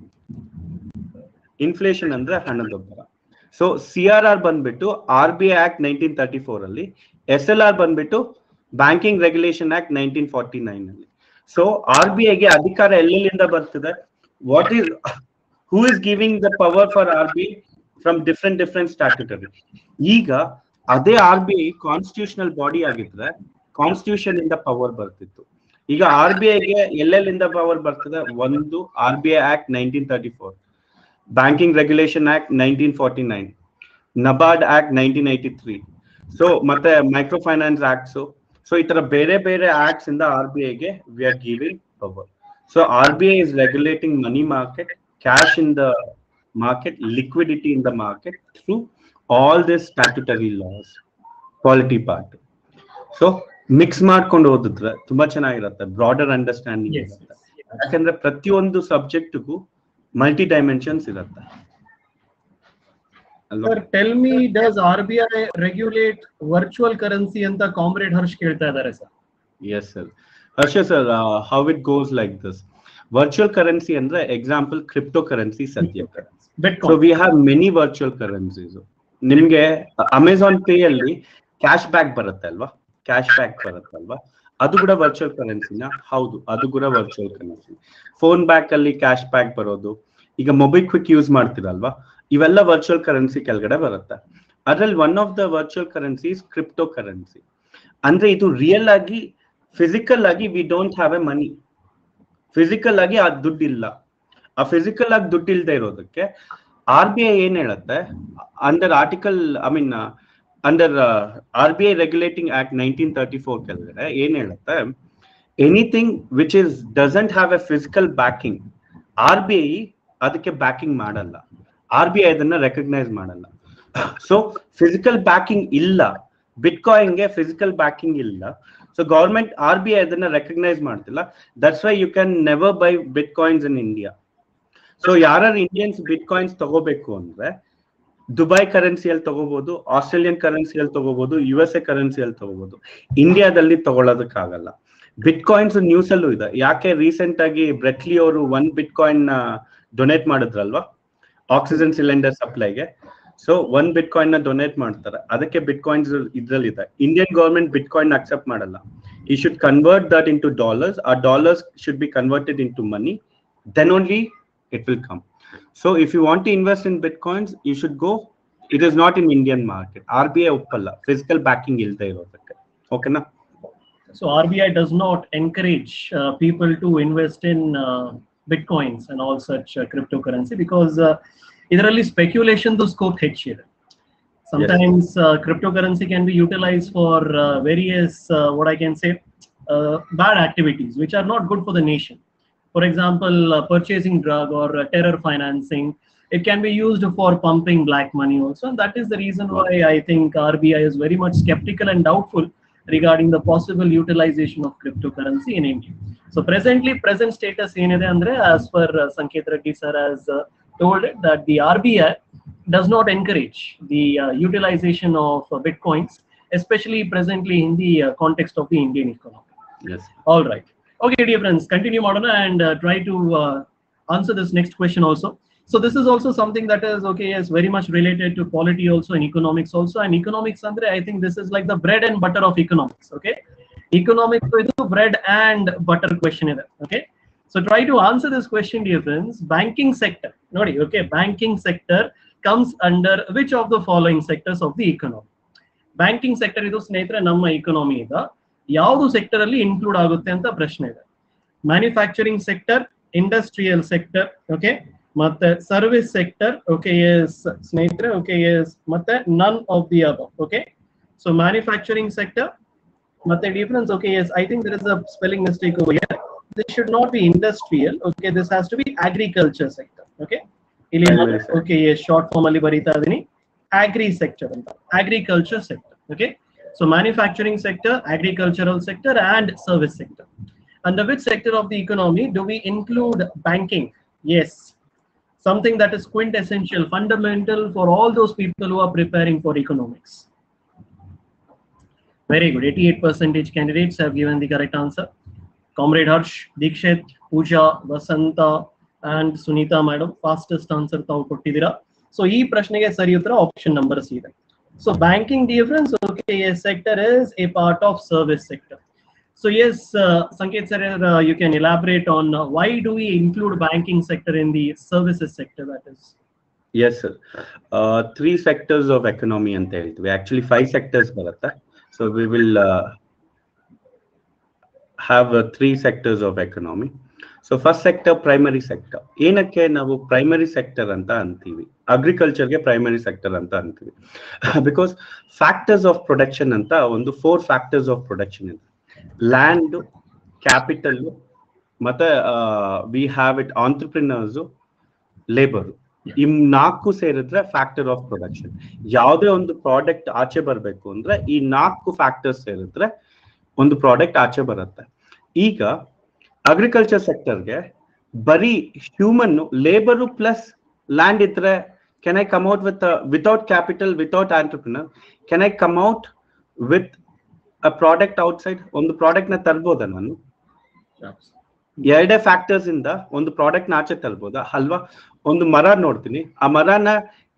ಇನ್ಫ್ಲೇಷನ್ ಅಂದ್ರೆ ಹಣದೊಬ್ಬರ. ಸೊ CRR ಬಂದ್ಬಿಟ್ಟು RBI Act 1934 ಅಲ್ಲಿ, SLR ಬಂದ್ಬಿಟ್ಟು ಬ್ಯಾಂಕಿಂಗ್ ರೆಗ್ಯುಲೇಷನ್ ಆಕ್ಟ್ 1949 ಅಲ್ಲಿ. ಸೊ RBI ಗೆ ಅಧಿಕಾರ ಎಲ್ಲೆಲ್ಲಿಂದ ಬರ್ತಿದೆ? What is, who is giving the power for RBI? From different statutory. ಈಗ ಅದೇ RBI ಕಾನ್ಸ್ಟಿಟ್ಯೂಷನಲ್ ಬಾಡಿ ಆಗಿದ್ರೆ ಕಾನ್ಸ್ಟಿಟ್ಯೂಷನ್ ಇಂದ ಪವರ್ ಬರ್ತಿತ್ತು. ಈಗ RBI ಗೆ ಎಲ್ಲೆಲ್ಲಿಂದ ಪವರ್ ಬರ್ತದೆ? ಒಂದು RBI Act 1934, banking regulation act 1949, NABARD Act 1983. ಸೊ ಮತ್ತೆ ಮೈಕ್ರೋ ಫೈನಾನ್ಸ್ ಆಕ್ಟ್ಸ್, ಸೊ ಈ ತರ ಬೇರೆ ಬೇರೆ ಆಕ್ಟ್ಸ್ ಇಂದ RBI ಗೆ we are giving power. So RBI is regulating money market, cash in the market, liquidity in the market through all these statutory laws, quality part. So mix ಮಾಡ್ಕೊಂಡು ಓದಿದ್ರೆ ತುಂಬಾ ಚೆನ್ನಾಗಿರುತ್ತೆ, ಬ್ರಾಡರ್ ಅಂಡರ್ಸ್ಟ್ಯಾಂಡಿಂಗ್ ಇರುತ್ತೆ. ಯಾಕಂದ್ರೆ ಪ್ರತಿಯೊಂದು ಸಬ್ಜೆಕ್ಟ್ಗೂ ಮಲ್ಟಿ ಡೈಮೆನ್ಷನ್ಸ್ ಇರುತ್ತೆ. Sir, tell me, does RBI regulate virtual currency ಅಂತ ಕಾಮ್ರೇಡ್ ಹರ್ಷ್ ಕೇಳ್ತಾ ಇದ್ದಾರೆ sir. Yes sir. Harsha sir, how it goes like this. Virtual currency ಅಂದ್ರೆ example cryptocurrency ಸದ್ಯಕ್ಕೆ. So we have many virtual currencies. ನಿಮ್ಗೆ Amazon Pay ಅಲ್ಲಿ cash back ಬರುತ್ತೆ ಅಲ್ವಾ, ಅದು ಕೂಡ ವರ್ಚುವಲ್ ಕರೆನ್ಸಿನ? ಹೌದು, ಅದು ಕೂಡ ವರ್ಚುವಲ್ ಕರೆನ್ಸಿ. ಫೋನ್ ಬ್ಯಾಕ್ ಅಲ್ಲಿ ಕ್ಯಾಶ್ ಬ್ಯಾಕ್ ಬರೋದು, ಈಗ ಮೊಬಿಕ್ವಿಕ್ ಯೂಸ್ ಮಾಡ್ತೀರಲ್ವಾ, ಇವೆಲ್ಲ ವರ್ಚುವಲ್ ಕರೆನ್ಸಿ ಕೆಳಗಡೆ ಬರುತ್ತೆ. ಅದ್ರಲ್ಲಿ one of the virtual currency crypto currency. ಅಂದ್ರೆ ಇದು ರಿಯಲ್ ಆಗಿ ಫಿಸಿಕಲ್ ಆಗಿ we don't have a money, physical ಆಗಿ ಆ ದುಡ್ಡು ಇಲ್ಲ. ಆ ಫಿಸಿಕಲ್ ಆಗಿ ದುಡ್ಡು ಇಲ್ಲದೆ ಇರೋದಕ್ಕೆ RBI ಏನ್ ಹೇಳುತ್ತೆ, under article under RBI regulating act 1934 ಕೆಳಗಡೆ ಏನ್ ಹೇಳುತ್ತೆ, anything which is doesn't have a physical backing, RBI ಅದಕ್ಕೆ ಬ್ಯಾಕಿಂಗ್ ಮಾಡಲ್ಲ, RBI ಅದನ್ನ ರೆಕಗ್ನೈಸ್ ಮಾಡಲ್ಲ. ಸೊ ಫಿಸಿಕಲ್ ಬ್ಯಾಕಿಂಗ್ ಇಲ್ಲ, ಬಿಟ್ಕಾಯಿನ್ಗೆ ಫಿಸಿಕಲ್ ಬ್ಯಾಕಿಂಗ್ ಇಲ್ಲ. ಸೊ ಗೌರ್ಮೆಂಟ್ RBI ಅದನ್ನ ರೆಕಗ್ನೈಸ್ ಮಾಡ್ತಿಲ್ಲ. That's why you can never buy bitcoins in India. So ಯಾರು ಇಂಡಿಯನ್ಸ್ ಬಿಟ್ಕಾಯಿನ್ಸ್ ತಗೋಬೇಕು ಅಂದ್ರೆ ದುಬೈ ಕರೆನ್ಸಿಯಲ್ಲಿ ತಗೋಬಹುದು, ಆಸ್ಟ್ರೇಲಿಯನ್ ಕರೆನ್ಸಿಯಲ್ಲಿ ತಗೋಬಹುದು, USA ಕರೆನ್ಸಿಯಲ್ಲಿ ತಗೋಬಹುದು. ಇಂಡಿಯಾದಲ್ಲಿ ತಗೊಳ್ಳೋದಕ್ಕಾಗಲ್ಲ. ಬಿಟ್ಕಾಯಿನ್ಸ್ ನ್ಯೂಸ್ ಅಲ್ಲೂ ಇದೆ. ಯಾಕೆ ರೀಸೆಂಟ್ ಆಗಿ ಬ್ರೆಟ್ಲಿ ಅವರು 1 ಬಿಟ್ಕಾಯಿನ್ ಡೊನೇಟ್ ಮಾಡಿದ್ರಲ್ವಾ ಆಕ್ಸಿಜನ್ ಸಿಲಿಂಡರ್ ಸಪ್ಲೈಗೆ. ಸೊ 1 ಬಿಟ್ಕಾಯಿನ್ ನ ಡೊನೇಟ್ ಮಾಡ್ತಾರೆ, ಅದಕ್ಕೆ ಬಿಟ್ಕಾಯಿನ್ಸ್ ಇದ್ರಲ್ಲಿ ಇದೆ. ಇಂಡಿಯನ್ ಗವರ್ಮೆಂಟ್ ಬಿಟ್ಕಾಯಿನ್ ಅಕ್ಸೆಪ್ಟ್ ಮಾಡಲ್ಲ. ಈ should convert that into dollars. ಆ dollars should be converted into money, then only it will come. So if you want to invest in bitcoins, you should go, it is not in Indian market. RBI uppalla, physical backing ilde irodakke. Okay na? So RBI does not encourage people to invest in bitcoins and all such cryptocurrency because idaರಲ್ಲಿ speculation the scope ಹೆಚ್ಚಿದೆ. Sometimes cryptocurrency can be utilized for various what I can say bad activities which are not good for the nation. For example, purchasing drug or terror financing. It can be used for pumping black money also, and that is the reason why I think RBI is very much skeptical and doubtful regarding the possible utilization of cryptocurrency in India. So present status enide andre, as per Sanket Reddy sir has told it, that the RBI does not encourage the utilization of bitcoins, especially presently in the context of the Indian economy. Yes. All right. Okay, dear friends, continue Madonna and try to answer this next question also. So this is also something that is very much related to polity also and economics also. And economics, Andre, I think this is like the bread and butter of economics. Okay, economics is bread and butter question either. Okay, so try to answer this question, dear friends. Banking sector, okay, banking sector comes under which of the following sectors of the economy? Banking sector idu ಸ್ನೇಹಿತರೆ ನಮ್ಮ economy ida ಯಾವುದು sector ಅಲ್ಲಿ include ಆಗುತ್ತೆ ಅಂತ ಪ್ರಶ್ನೆ ಇದೆ. Manufacturing sector, industrial sector, okay, ಮತ್ತೆ service sector, okay yes ಸ್ನೇಹಿತರೆ, ಓಕೆ ಎಸ್, ಮತ್ತೆ none of the above. Okay, so manufacturing sector ಮತ್ತೆ difference, okay yes, I think there is a spelling mistake over here. This should not be industrial, okay, this has to be agriculture sector. Okay, ಇಲ್ಲಿ okay yes short form ಅಲ್ಲಿ ಬರೀತಾ ಇದೀನಿ, agri sector ಅಂತ, agriculture sector. Okay, so manufacturing sector, agricultural sector and service sector. Under which sector of the economy do we include banking? Yes, something that is quintessential, fundamental for all those people who are preparing for economics. Very good, 88% candidates have given the correct answer. Comrade Harsh, Dikshit, Pooja, Vasanta and Sunita madam, fastest answer tavu kottidira. So ee prashnege sari uttara option number C ಇದೆ. So banking difference, okay, yes, sector is a part of service sector. So yes, Sanket sir, you can elaborate on why do we include banking sector in the services sector, that is? Yes sir, 3 sectors of economy anta ಹೇಳ್ತೀವಿ. Actually 5 sectors ಬರುತ್ತೆ. So we will have 3 sectors of economy. So first sector primary sector. ಏನಕ್ಕೆ ನಾವು primary sector ಅಂತ ಅಂತೀವಿ, ಅಗ್ರಿಕಲ್ಚರ್ಗೆ primary sector ಅಂತ ಅಂತೀವಿ? Because factors of production ಅಂತ ಒಂದು 4 ಫ್ಯಾಕ್ಟರ್ಸ್ ಆಫ್ ಪ್ರೊಡಕ್ಷನ್ ಇದೆ. ಲ್ಯಾಂಡ್, ಕ್ಯಾಪಿಟಲ್, ಮತ್ತೆ we have it entrepreneurs, labour. ಈ 4 ಸೇರಿದ್ರೆ ಫ್ಯಾಕ್ಟರ್ ಆಫ್ ಪ್ರೊಡಕ್ಷನ್. ಯಾವುದೇ ಒಂದು ಪ್ರಾಡಕ್ಟ್ ಆಚೆ ಬರಬೇಕು ಅಂದ್ರೆ ಈ 4 ಫ್ಯಾಕ್ಟರ್ಸ್ ಸೇರಿದ್ರೆ ಒಂದು ಪ್ರಾಡಕ್ಟ್ ಆಚೆ ಬರುತ್ತೆ. ಈಗ ಅಗ್ರಿಕಲ್ಚರ್ ಸೆಕ್ಟರ್ಗೆ ಬರೀ ಹ್ಯೂಮನ್ ಲೇಬರ್ ಪ್ಲಸ್ ಲ್ಯಾಂಡ್ ಇದ್ರೆ can I come out without capital, without entrepreneur, can I come out with a product outside? ಒಂದು ಪ್ರಾಡಕ್ಟ್ ನ ತರ್ಬೋದಾ ನಾನು? ಎರಡೇ ಫ್ಯಾಕ್ಟರ್ಸ್ ಇಂದ ಒಂದು ಪ್ರಾಡಕ್ಟ್ ನ ಆಚೆ ತರ್ಬೋದಾ ಅಲ್ವಾ? ಒಂದು ಮರ ನೋಡ್ತೀನಿ, ಆ ಮರನ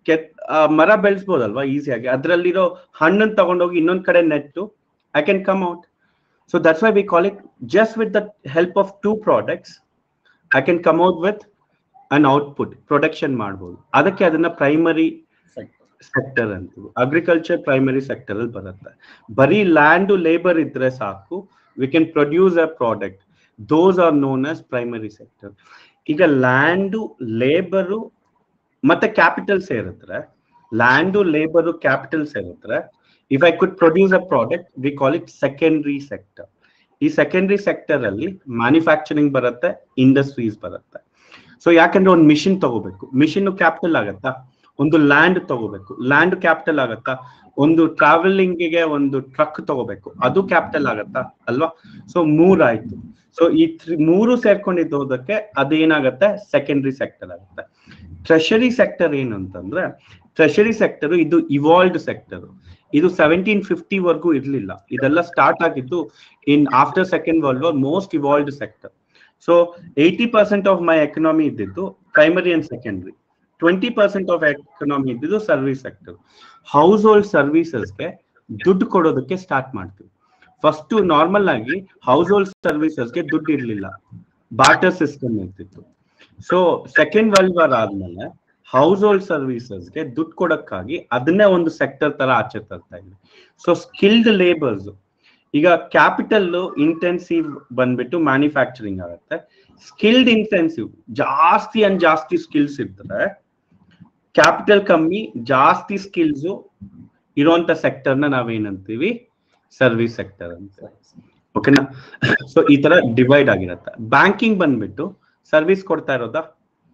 ಮರ ಬೆಳೆಸ್ಬೋದಲ್ವಾ ಈಸಿಯಾಗಿ? ಅದ್ರಲ್ಲಿರೋ ಹಣ್ಣನ್ನು ತಗೊಂಡೋಗಿ ಇನ್ನೊಂದ್ ಕಡೆ ನೆಟ್ಟು I can come out. So that's why we call it, just with the help of 2 products I can come out with an output, production ಮಾಡಬಹುದು. ಅದಕ್ಕೆ ಅದನ್ನ ಪ್ರೈಮರಿ ಸೆಕ್ಟರ್ ಅಂತೀವಿ. ಅಗ್ರಿಕಲ್ಚರ್ ಪ್ರೈಮರಿ ಸೆಕ್ಟರ್ ಅಲ್ಲಿ ಬರುತ್ತೆ. ಬರೀ ಲ್ಯಾಂಡ್ ಲೇಬರ್ ಇದ್ರೆ ಸಾಕು, we can produce a product. Those are known as primary sector. ಈಗ ಲ್ಯಾಂಡ್, ಲೇಬರ್ ಮತ್ತೆ ಕ್ಯಾಪಿಟಲ್ ಸೇರಿದ್ರೆ, ಲ್ಯಾಂಡ್, ಲೇಬರ್, ಕ್ಯಾಪಿಟಲ್ ಸೇರಿದ್ರೆ, if I could produce a product, we call it secondary sector. ಈ ಸೆಕೆಂಡರಿ ಸೆಕ್ಟರ್ ಅಲ್ಲಿ manufacturing ಬರುತ್ತೆ, industries ಬರುತ್ತೆ. So ಯಾಕಂದ್ರೆ ಒಂದು ಮಿಷಿನ್ ತಗೋಬೇಕು, ಮಿಷಿನ್ ಕ್ಯಾಪಿಟಲ್ ಆಗತ್ತಾ? ಒಂದು ಲ್ಯಾಂಡ್ ತಗೋಬೇಕು, ಲ್ಯಾಂಡ್ ಕ್ಯಾಪಿಟಲ್ ಆಗತ್ತಾ? ಒಂದು ಟ್ರಾವೆಲಿಂಗ್ ಗೆ ಒಂದು ಟ್ರಕ್ ತಗೋಬೇಕು, ಅದು ಕ್ಯಾಪಿಟಲ್ ಆಗತ್ತಾ ಅಲ್ವಾ? ಸೊ 3 ಆಯ್ತು. ಸೊ ಈ 3 ಸೇರ್ಕೊಂಡಿದ್ದೋದಕ್ಕೆ ಅದೇನಾಗತ್ತೆ? ಸೆಕೆಂಡರಿ ಸೆಕ್ಟರ್ ಆಗುತ್ತೆ. ಟ್ರೆಷರಿ ಸೆಕ್ಟರ್ ಏನು ಅಂತಂದ್ರೆ, ಟ್ರೆಷರಿ ಸೆಕ್ಟರ್ ಇದು ಇವಾಲ್ವ್ಡ್ ಸೆಕ್ಟರ್. ಇದು 1750 ವರ್ಗೂ ಇರ್ಲಿಲ್ಲ. ಇದೆಲ್ಲ ಸ್ಟಾರ್ಟ್ ಆಗಿದ್ದು in after second world war, most evolved sector. So 80% of my economy ಇದ್ದಿದ್ದು primary and secondary, 20% of economy ಇದ್ದಿದ್ದು ಸರ್ವಿಸ್ ಸೆಕ್ಟರ್. ಹೌಸ್ ಹೋಲ್ಡ್ ಸರ್ವಿಸಸ್ಗೆ ದುಡ್ಡು ಕೊಡೋದಕ್ಕೆ ಸ್ಟಾರ್ಟ್ ಮಾಡ್ತೀವಿ. ಫಸ್ಟ್ ನಾರ್ಮಲ್ ಆಗಿ ಹೌಸ್ ಹೋಲ್ಡ್ ಸರ್ವಿಸಸ್ಗೆ ದುಡ್ಡು ಇರ್ಲಿಲ್ಲ, ಬಾರ್ಟರ್ ಸಿಸ್ಟಮ್ ಇರ್ತಿತ್ತು. ಸೊ ಸೆಕೆಂಡ್ ವರ್ಲ್ಡ್ ವಾರ್ ಆದ್ಮೇಲೆ ಹೌಸ್ ಹೋಲ್ಡ್ ಸರ್ವಿಸಸ್ಗೆ ದುಡ್ಡು ಕೊಡಕ್ಕಾಗಿ ಅದನ್ನೇ ಒಂದು ಸೆಕ್ಟರ್ ತರ ಆಚೆ ತರ್ತಾ ಇದ್ವಿ. ಸೊ ಸ್ಕಿಲ್ಡ್ ಲೇಬರ್ಸ್, ಈಗ ಕ್ಯಾಪಿಟಲ್ ಇಂಟೆನ್ಸಿವ್ ಬಂದ್ಬಿಟ್ಟು ಮ್ಯಾನುಫ್ಯಾಕ್ಚರಿಂಗ್ ಆಗುತ್ತೆ. ಸ್ಕಿಲ್ಡ್ ಇಂಟೆನ್ಸಿವ್, ಜಾಸ್ತಿ ಅಂಡ್ ಜಾಸ್ತಿ ಸ್ಕಿಲ್ಸ್ ಇರ್ತಾರೆ, ಕ್ಯಾಪಿಟಲ್ ಕಮ್ಮಿ, ಜಾಸ್ತಿ ಸ್ಕಿಲ್ಸ್ ಇರುವಂತ ಸೆಕ್ಟರ್ನ ನಾವೇನಂತೀವಿ? ಸರ್ವಿಸ್ ಸೆಕ್ಟರ್ ಅಂತ. ಓಕೆನಾ? ಸೊ ಈ ತರ ಡಿವೈಡ್ ಆಗಿರುತ್ತೆ. ಬ್ಯಾಂಕಿಂಗ್ ಬಂದ್ಬಿಟ್ಟು ಸರ್ವಿಸ್ ಕೊಡ್ತಾ ಇರೋದಾ?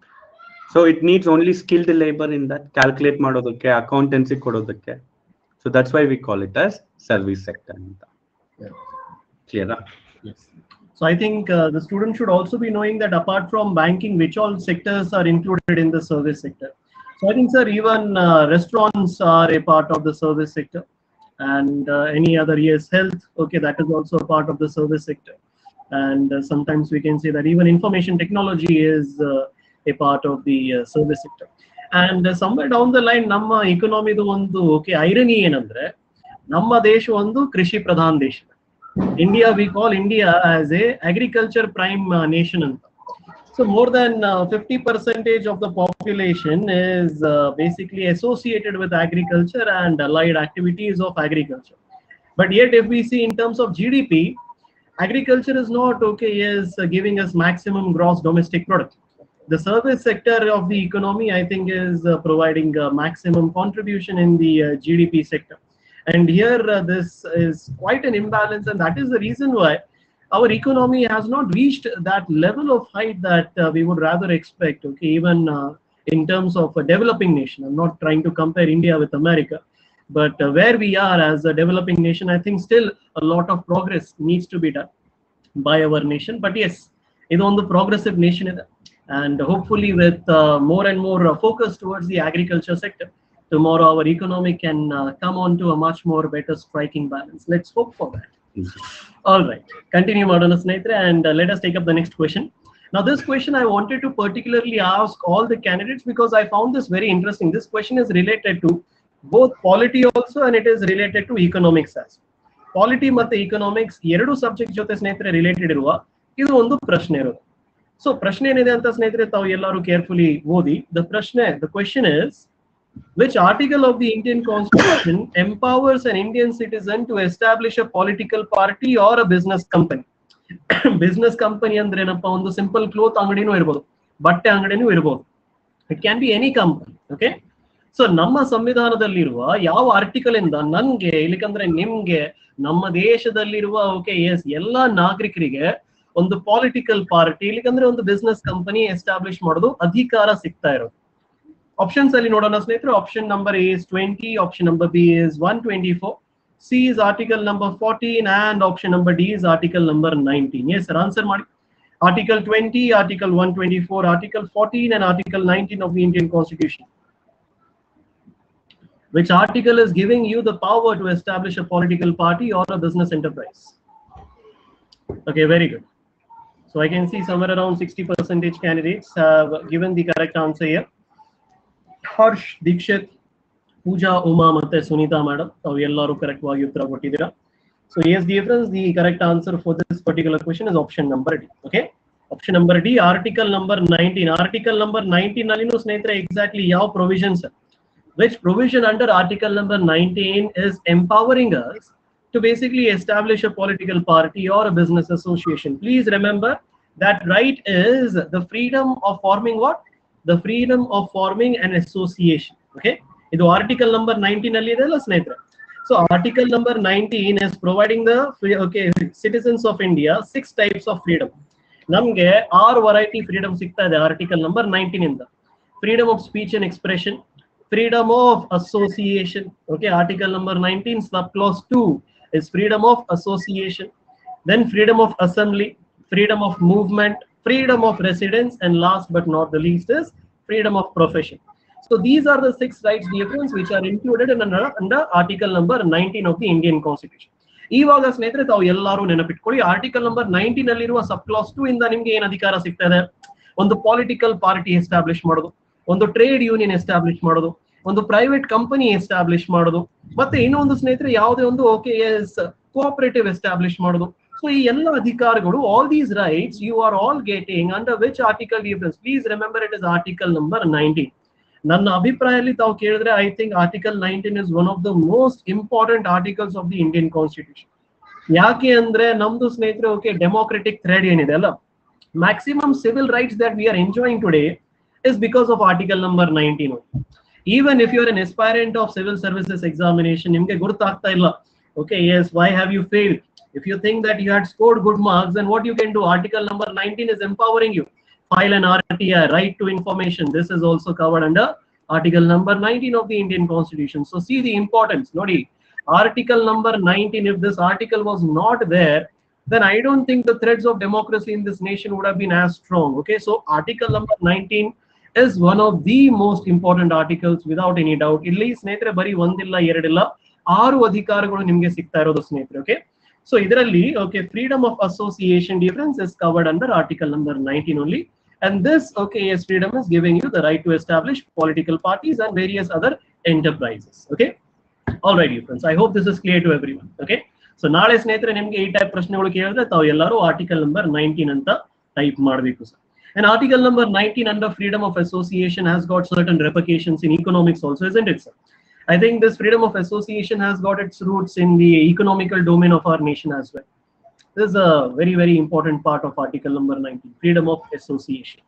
So it needs only skilled labor in that, calculate ಮಾಡೋದಕ್ಕೆ, accountancy ಕೊಡೋದಕ್ಕೆ. So that's why we call it as service sector. Yeah. Clear? Yes. So I think the student should also be knowing that apart from banking, which all sectors are included in the service sector. So I think, sir, even restaurants are a part of the service sector, and any other, yes, health, okay, that is also a part of the service sector. And sometimes we can say that even information technology is a part of the service sector. And somewhere down the line, ನಮ್ಮ economy ಒಂದು okay irony ಏನಂದ್ರೆ, ನಮ್ಮ ದೇಶ ಒಂದು ಕೃಷಿ ಪ್ರಧಾನ ದೇಶ. India, we call India as a agriculture prime nation ಅಂತ. So more than 50% of the population is basically associated with agriculture and allied activities of agriculture. But yet if we see in terms of GDP, agriculture is not okay, is giving us maximum gross domestic product. The service sector of the economy, I think, is providing maximum contribution in the GDP sector. And here this is quite an imbalance, and that is the reason why our economy has not reached that level of height that we would rather expect. Okay, even in terms of a developing nation. I'm not trying to compare India with America, but where we are as a developing nation, I think still a lot of progress needs to be done by our nation. But yes, it's on the progressive nation. And hopefully with more and more focus towards the agriculture sector, tomorrow our economy can come on to a much more better striking balance. Let's hope for that. All right, continue Madana Snetre, and let us take up the next question. Now this question I wanted to particularly ask all the candidates because I found this very interesting. This question is related to both polity also, and it is related to economics as well. Polity ಮತ್ತು economics ಎರಡು subject ಜೊತೆ ಸ್ನೇಹಿತರೆ related ಇರುವ ಇದು ಒಂದು ಪ್ರಶ್ನೆ ಇರೋದು. So ಪ್ರಶ್ನೆ ಏನಿದೆ ಅಂತ ಸ್ನೇಹಿತರೆ ತಾವು ಎಲ್ಲರೂ ಕೇರ್ಫುಲಿ ಓದಿ. The question is, which article of the Indian Constitution empowers an Indian citizen to establish a political party or a business company business company ಅಂದ್ರೆ ಏನಪ್ಪಾ, ಒಂದು ಸಿಂಪಲ್ ಕ್ಲೋತ್ ಅಂಗಡಿನೂ ಇರ್ಬೋದು, ಬಟ್ಟೆ ಅಂಗಡಿನೂ ಇರ್ಬೋದು. It can be any company. Okay, so ನಮ್ಮ ಸಂವಿಧಾನದಲ್ಲಿರುವ ಯಾವ ಆರ್ಟಿಕಲ್ ಇಂದ ನನ್ಗೆ ಇಲ್ಲಿಕಂದ್ರೆ ನಿಮ್ಗೆ ನಮ್ಮ ದೇಶದಲ್ಲಿರುವ ಓಕೆ ಎಸ್ ಎಲ್ಲಾ ನಾಗರಿಕರಿಗೆ ಒಂದು ಪೊಲಿಟಿಕಲ್ ಪಾರ್ಟಿ ಇಲ್ಲಿಕಂದ್ರೆ ಒಂದು ಬಿಸ್ನೆಸ್ ಕಂಪನಿ ಎಸ್ಟಾಬ್ಲಿಷ್ ಮಾಡೋದು ಅಧಿಕಾರ ಸಿಗ್ತಾ ಇರೋದು. ಆಪ್ಷನ್ಸ್ ಅಲ್ಲಿ ನೋಡೋಣ ಸ್ನೇಹಿತರೆ. Option number A is 20, option number B is 124, C is article number 14 and option number D is article number 19. Yes sir, answer ಮಾಡಿ. Article 20, article 124, article 14 and article 19 of the Indian Constitution. Which article is giving you the power to establish a political party or a business enterprise? Okay, very good. So I can see somewhere around 60% candidates have given the correct answer here. Harsh, Dikshit, Pooja, Uma, Matte, Sunita madam, ellaru correct ವಾಗಿ ಉತ್ತರ ಕೊಟ್ಟಿದ್ದೀರಾ. So yes, dear friends, the correct answer for this particular question is option number D. Okay, option number D, article number 19. Article number 19 ನಲ್ಲಿನೂ ಸ್ನೇಹಿತರೆ exactly ಯಾವ provisions, which provision under article number 19 is empowering us to basically establish a political party or a business association. Please remember that right is the freedom of forming what? The freedom of forming an association. Okay, idu article number 19 alli idella snehitare. So article number 19 is providing the citizens of India 6 types of freedom. Namge 6 variety freedom sigta ide article number 19 inda. Freedom of speech and expression, freedom of association. Okay, article number 19 subclause 2 is freedom of association. Then freedom of assembly, freedom of movement, freedom of residence, and last but not the least is freedom of profession. So these are the 6 rights, dear friends, which are included under article number 19 of the Indian Constitution. ಇವಾಗ ಸ್ನೇಹಿತರೆ ತಾವು ಎಲ್ಲರೂ ನೆನಪಿಟ್ಕೊಳ್ಳಿ, article number 19 ಅಲ್ಲಿರುವ ಸಬ್ class 2 ಇಂದ ನಿಮ್ಗೆ ಏನ್ ಅಧಿಕಾರ ಸಿಗ್ತಾ ಇದೆ? ಒಂದು ಪೊಲಿಟಿಕಲ್ ಪಾರ್ಟಿ ಎಸ್ಟಾಬ್ಲಿಷ್ ಮಾಡೋದು, ಒಂದು ಟ್ರೇಡ್ ಯೂನಿಯನ್ ಎಸ್ಟಾಬ್ಲಿಷ್ ಮಾಡೋದು, ಒಂದು ಪ್ರೈವೇಟ್ ಕಂಪನಿ ಎಸ್ಟಾಬ್ಲಿಷ್ ಮಾಡೋದು, ಮತ್ತೆ ಇನ್ನೊಂದು ಸ್ನೇಹಿತರೆ ಯಾವುದೇ ಒಂದು ಕೋಆಪರೇಟಿವ್ ಎಸ್ಟಾಬ್ಲಿಷ್ ಮಾಡೋದು. ಸೊ ಈ ಎಲ್ಲ ಅಧಿಕಾರಗಳು, all these rights you are all getting under which article difference? Please remember it is article number 19. ನನ್ನ ಅಭಿಪ್ರಾಯದಲ್ಲಿ ತಾವು ಕೇಳಿದ್ರೆ I think article 19 is one of the most important articles of the Indian constitution. ಯಾಕೆ ಅಂದ್ರೆ ನಮ್ದು ಸ್ನೇಹಿತರೆ democratic thread ಏನಿದೆ ಅಲ್ಲ, maximum civil rights that we are enjoying today is because of article number 19. Even if you are an aspirant of civil services examination, nimge gurtaagta illa, okay, yes, why have you failed? If you think that you had scored good marks, then what you can do? Article number 19 is empowering you. File an RTI, right to information. This is also covered under article number 19 of the Indian Constitution. So see the importance. Nodi, article number 19, if this article was not there, then I don't think the threads of democracy in this nation would have been as strong. Okay, so article number 19 is one of the most important articles without any doubt. Illi ಸ್ನೇಹಿತರೆ ಬರಿ ಒಂದಿಲ್ಲ ಎರಡಿಲ್ಲ 6 ಅಧಿಕಾರಗಳು ನಿಮಗೆ ಸಿಗ್ತಾ ಇರೋದು ಸ್ನೇಹಿತರೆ. Okay, so ಇದರಲ್ಲಿ freedom of association difference is covered under article number 19 only, and this yes, freedom is giving you the right to establish political parties and various other enterprises. Okay, all right, friends, I hope this is clear to everyone. Okay, so ನಾಳೆ ಸ್ನೇಹಿತರೆ ನಿಮಗೆ ಈ type ಪ್ರಶ್ನೆಗಳು ಕೇಳಿದ್ರೆ ತಾವು ಎಲ್ಲರೂ article number 19 ಅಂತ type ಮಾಡಬೇಕು sir. And article number 19 under freedom of association has got certain repercussions in economics also, isn't it, sir? I think this freedom of association has got its roots in the economical domain of our nation as well. This is a very, very important part of article number 19, freedom of association.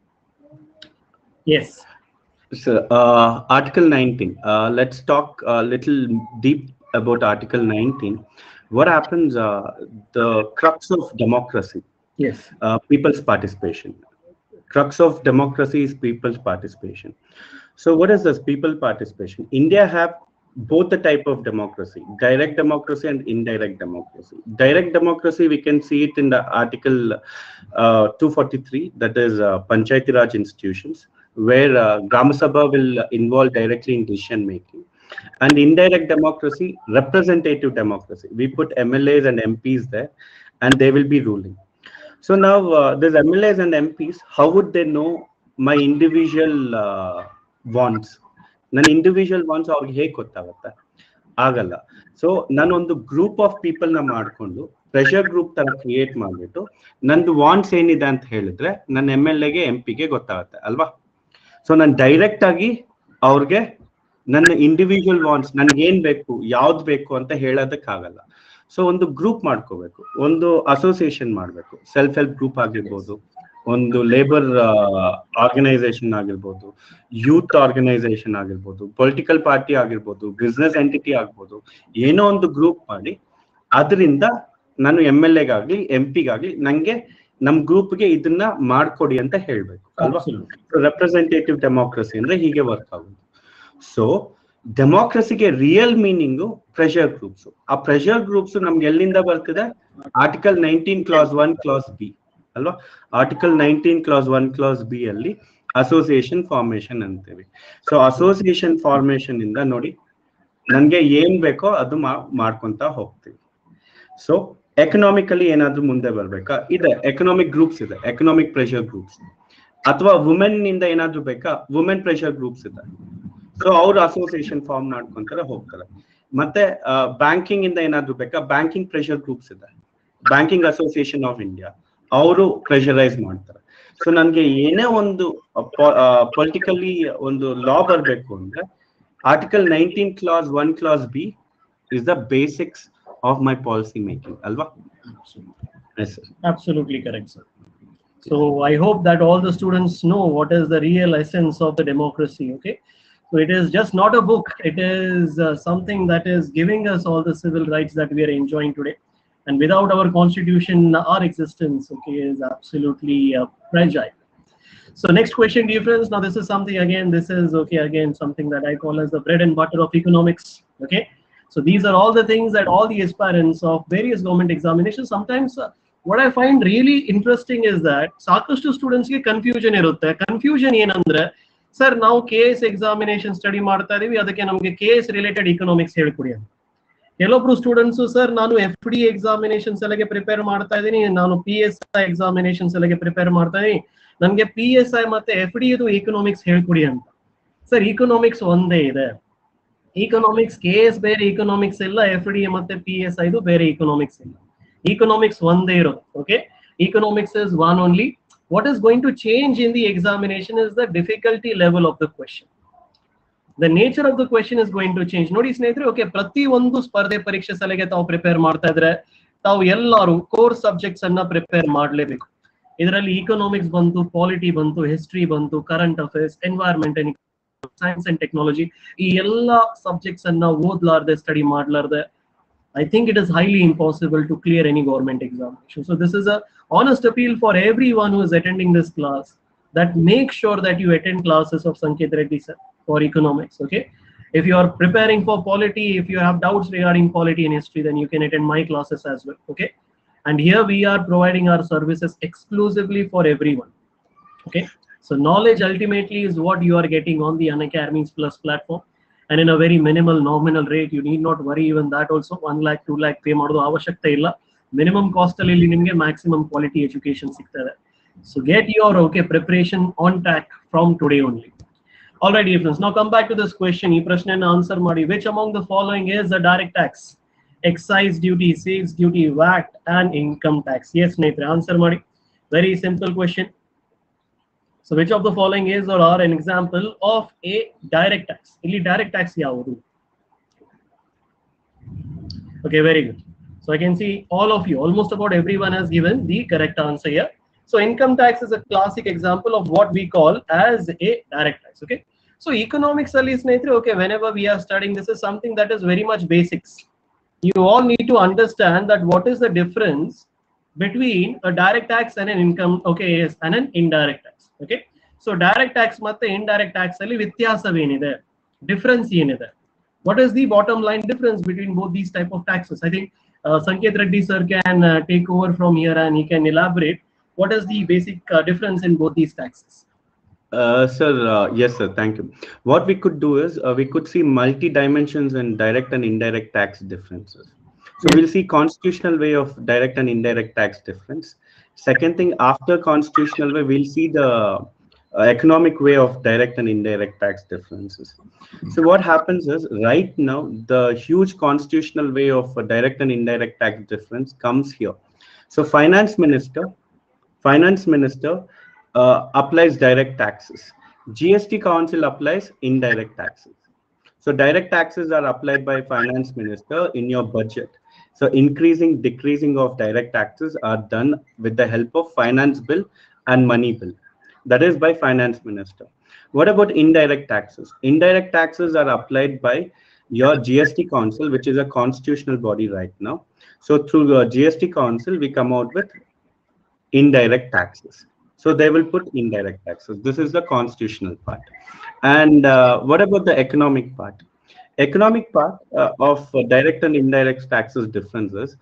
Yes. So, article 19. Let's talk a little deep about article 19. What happens? The crux of democracy. Yes. People's participation. Crux of democracy is people's participation. So what is this people participation? India have both the type of democracy, direct democracy and indirect democracy. Direct democracy, we can see it in the article 243, that is Panchayati Raj institutions, where Gram Sabha will involve directly in decision making. And indirect democracy, representative democracy. We put MLAs and MPs there and they will be ruling. So now these MLAs and MPs, how would they know my individual wants? Nan individual wants ಅವ್ರಿಗೆ ಹೇಗೆ ಗೊತ್ತಾಗುತ್ತೆ? ಆಗಲ್ಲ. So ನಾನು ಒಂದು group of people ನ ಮಾಡ್ಕೊಂಡು pressure group ತರ create ಮಾಡ್ಬಿಟ್ಟು ನಂದು ವಾಂಟ್ಸ್ ಏನಿದೆ ಅಂತ ಹೇಳಿದ್ರೆ ನನ್ನ MLAಗೆ MPಗೆ ಗೊತ್ತಾಗುತ್ತೆ ಅಲ್ವಾ? ಸೊ ನಾನು ಡೈರೆಕ್ಟ್ ಆಗಿ ಅವ್ರಿಗೆ ನನ್ನ ಇಂಡಿವಿಜುವಲ್ ವಾಂಟ್ಸ್ ನನ್ಗೆ ಏನ್ ಬೇಕು, ಯಾವ್ದು ಬೇಕು ಅಂತ ಹೇಳೋದಕ್ಕಾಗಲ್ಲ. ಸೊ ಒಂದು ಗ್ರೂಪ್ ಮಾಡ್ಕೋಬೇಕು, ಒಂದು ಅಸೋಸಿಯೇಷನ್ ಮಾಡಬೇಕು. ಸೆಲ್ಫ್ ಹೆಲ್ಪ್ ಗ್ರೂಪ್ ಆಗಿರ್ಬೋದು, ಒಂದು ಲೇಬರ್ ಆರ್ಗನೈಸೇಷನ್ ಆಗಿರ್ಬೋದು, ಯೂತ್ ಆರ್ಗನೈಸೇಷನ್ ಆಗಿರ್ಬೋದು, ಪೊಲಿಟಿಕಲ್ ಪಾರ್ಟಿ ಆಗಿರ್ಬೋದು, ಬಿಸ್ನೆಸ್ ಎಂಟಿಟಿ ಆಗ್ಬೋದು, ಏನೋ ಒಂದು ಗ್ರೂಪ್ ಮಾಡಿ ಅದರಿಂದ ನಾನು MLA ಗಾಗ್ಲಿ MP ಗಾಗ್ಲಿ ನಂಗೆ ನಮ್ ಗ್ರೂಪ್ಗೆ ಇದನ್ನ ಮಾಡ್ಕೊಡಿ ಅಂತ ಹೇಳ್ಬೇಕು ಅಲ್ವಾ. ರೆಪ್ರೆಸೆಂಟೇಟಿವ್ ಡೆಮೋಕ್ರಸಿ ಅಂದ್ರೆ ಹೀಗೆ ವರ್ಕ್ ಆಗುದು. ಸೊ ಡೆಮೋಕ್ರಸಿಗೆ ರಿಯಲ್ ಮೀನಿಂಗು ಪ್ರೆಷರ್ ಗ್ರೂಪ್ಸ್. ಆ ಪ್ರೆಷರ್ ಗ್ರೂಪ್ಸ್ ನಮ್ಗೆ ಎಲ್ಲಿಂದ ಬರ್ತದೆ? ಆರ್ಟಿಕಲ್ 19 ಕ್ಲಾಸ್ 1 ಕ್ಲಾಸ್ ಬಿ ಅಲ್ವಾ. ಆರ್ಟಿಕಲ್ 19 ಕ್ಲಾಸ್ 1 ಕ್ಲಾಸ್ ಬಿ ಅಲ್ಲಿ ಅಸೋಸಿಯೇಷನ್ ಫಾರ್ಮೇಶನ್ ಅಂತೇವೆ. ಸೊ ಅಸೋಸಿಯೇಷನ್ ಫಾರ್ಮೇಶನ್ ಇಂದ ನೋಡಿ ನನ್ಗೆ ಏನ್ ಬೇಕೋ ಅದು ಮಾಡ್ಕೊಂತ ಹೋಗ್ತೀವಿ. ಸೊ ಎಕನಾಮಿಕಲಿ ಏನಾದ್ರೂ ಮುಂದೆ ಬರ್ಬೇಕಾ? ಇದೆ, ಎಕನಾಮಿಕ್ ಗ್ರೂಪ್ಸ್ ಇದೆ, ಎಕನಾಮಿಕ್ ಪ್ರೆಷರ್ ಗ್ರೂಪ್ಸ್. ಅಥವಾ ವುಮೆನ್ ನಿಂದ ಏನಾದ್ರೂ ಬೇಕಾ? ವುಮೆನ್ ಪ್ರೆಷರ್ ಗ್ರೂಪ್ಸ್ ಇದೆ. ಸೊ ಅವ್ರು ಅಸೋಸಿಯೇಷನ್ ಫಾರ್ಮ್ ಮಾಡ್ಕೊಂತಾರೆ, ಹೋಗ್ತಾರೆ. ಮತ್ತೆ ಬ್ಯಾಂಕಿಂಗ್ ಇಂದ ಏನಾದ್ರು ಬೇಕಾ? ಬ್ಯಾಂಕಿಂಗ್ ಪ್ರೆಷರ್ ಗ್ರೂಪ್ಸ್ ಇದೆ, ಬ್ಯಾಂಕಿಂಗ್ ಅಸೋಸಿಯೇಷನ್ ಆಫ್ ಇಂಡಿಯಾ, ಅವರು ಪ್ರೆಷರೈಸ್ ಮಾಡ್ತಾರೆ. ಸೊ ನನ್ಗೆ ಏನೇ ಒಂದು ಪೊಲಿಟಿಕಲಿ ಒಂದು ಲಾ ಬರ್ಬೇಕು ಅಂದ್ರೆ article 19 clause 1 clause B is the basics of my policy making ಅಲ್ವಾ. Yes, sir. Absolutely correct, sir. So I hope that all the students know what is the real essence of the democracy. Okay, so it is just not a book, it is something that is giving us all the civil rights that we are enjoying today. And without our constitution, our existence, okay, is absolutely fragile. So next question, dear friends. Now this is something, again, this is okay, again something that I call as the bread and butter of economics. Okay, so these are all the things that all the aspirants of various government examinations sometimes what I find really interesting is that ಸಾಕಷ್ಟು ಸ್ಟೂಡೆಂಟ್ಸ್ಗೆ confusion ಇರುತ್ತೆ. Confusion ಏನಂದ್ರೆ, sir ನಾವು KS examination study ಮಾಡ್ತಾ ಇದೀವಿ, ಅದಕ್ಕೆ ನಮಗೆ KS related economics ಹೇಳ್ಕೊಡಿ ಅಂತ. ಕೆಲವೊಬ್ರು ಸ್ಟೂಡೆಂಟ್ಸ್, ಸರ್ ನಾನು FD ಎಕ್ಸಾಮಿನೇಷನ್ಸ್ ಎಲ್ಲಗೆ ಪ್ರಿಪೇರ್ ಮಾಡ್ತಾ ಇದ್ದೀನಿ, ನಾನು PSI ಎಕ್ಸಾಮಿನೇಷನ್ಸ್ ಎಲ್ಲಗೆ ಪ್ರಿಪೇರ್ ಮಾಡ್ತಾ ಇದೀನಿ, ನನಗೆ PSI ಮತ್ತೆ FD ಇದು ಇಕನಾಮಿಕ್ಸ್ ಹೇಳ್ಕೊಡಿ ಅಂತ. ಸರ್ ಇಕನಾಮಿಕ್ಸ್ ಒಂದೇ ಇದೆ. ಇಕನಾಮಿಕ್ಸ್ KS ಬೇರೆ ಇಕನಾಮಿಕ್ಸ್ ಇಲ್ಲ, FD ಮತ್ತೆ PSI ಇದು ಬೇರೆ ಇಕನಾಮಿಕ್ಸ್ ಇಲ್ಲ. Economics one day, okay? Economics is one only. What is going to change in the examination is the difficulty level of the question. The nature of the question is going to change. Nodi ಸ್ನೇಹಿತರೆ, okay, ಪ್ರತಿ ಒಂದು ಸ್ಪರ್ಧೆ ಪರೀಕ್ಷೆ ಸಲಗೆ ತಾವು prepare ಮಾಡ್ತಾ ಇದ್ರೆ ತಾವು ಎಲ್ಲರೂ ಕೋರ್ ಸಬ್ಜೆಕ್ಟ್ಸ್ ಅನ್ನ ಪ್ರಿಪೇರ್ ಮಾಡಲೇಬೇಕು. ಇದರಲ್ಲಿ ಇಕನಾಮಿಕ್ಸ್ ಬಂತು, ಪಾಲಿಟಿ ಬಂತು, ಹಿಸ್ಟ್ರಿ ಬಂತು, current affairs, environment and science and technology, ಈ ಎಲ್ಲಾ ಸಬ್ಜೆಕ್ಟ್ಸ್ ಅನ್ನ ಓದ್ಲಾರ್ದೆ ಸ್ಟಡಿ ಮಾಡ್ಲಾರ್ದೆ I think it is highly impossible to clear any government examination. So this is a honest appeal for everyone who is attending this class, that make sure that you attend classes of Sanket Reddy sir for economics. Okay, if you are preparing for polity, if you have doubts regarding polity and history, then you can attend my classes as well. Okay, and here we are providing our services exclusively for everyone. Okay, so knowledge ultimately is what you are getting on the Unacademy Plus platform. And in a very minimal nominal rate. You need not worry even that also. 1 lakh 2 lakh pay ಮಾಡೋದು ಅವಶ್ಯಕತೆ ಇಲ್ಲ. Minimum cost ಅಲ್ಲಿ ನಿಮಗೆ maximum quality education ಸಿಗ್ತದೆ. So get your okay preparation on track from today only. All right, dear friends, now come back to this question. ಈ ಪ್ರಶ್ನೆಯನ್ನು answer ಮಾಡಿ. Which among the following is the direct tax? Excise duty, sales duty, VAT and income tax. Yes, ಸ್ನೇಹಿತರೆ, answer ಮಾಡಿ. Very simple question. So which of the following is or are an example of a direct tax? Illi direct tax yavudu? Okay, very good. So I can see all of you, almost about everyone has given the correct answer here. So income tax is a classic example of what we call as a direct tax. Okay. So economics ali snehitare, okay, whenever we are studying, this is something that is very much basics. You all need to understand that what is the difference between a direct tax and an income, okay, yes, and an indirect tax. Okay, so direct tax ಮತ್ತೆ indirect tax ಅಲ್ಲಿ ವ್ಯತ್ಯಾಸವೇನಿದೆ, difference ಏನಿದೆ? What is the bottom line difference between both these type of taxes? I think Sanket Reddy sir can take over from here and he can elaborate what is the basic difference in both these taxes. Sir, yes sir, thank you. What we could do is we could see multi dimensions and direct and indirect tax differences. So we'll see constitutional way of direct and indirect tax difference. Second thing, after constitutional way, we'll see the economic way of direct and indirect tax differences. So what happens is, right now, the huge constitutional way of direct and indirect tax difference comes here. So finance minister applies direct taxes. GST council applies indirect taxes. So direct taxes are applied by finance minister in your budget. So increasing, decreasing of direct taxes are done with the help of finance bill and money bill. That is by finance minister. What about indirect taxes? Indirect taxes are applied by your GST Council, which is a constitutional body right now. So through the GST Council, we come out with indirect taxes. So they will put indirect taxes. This is the constitutional part. And what about the economic part? Economic part of direct and indirect taxes differences.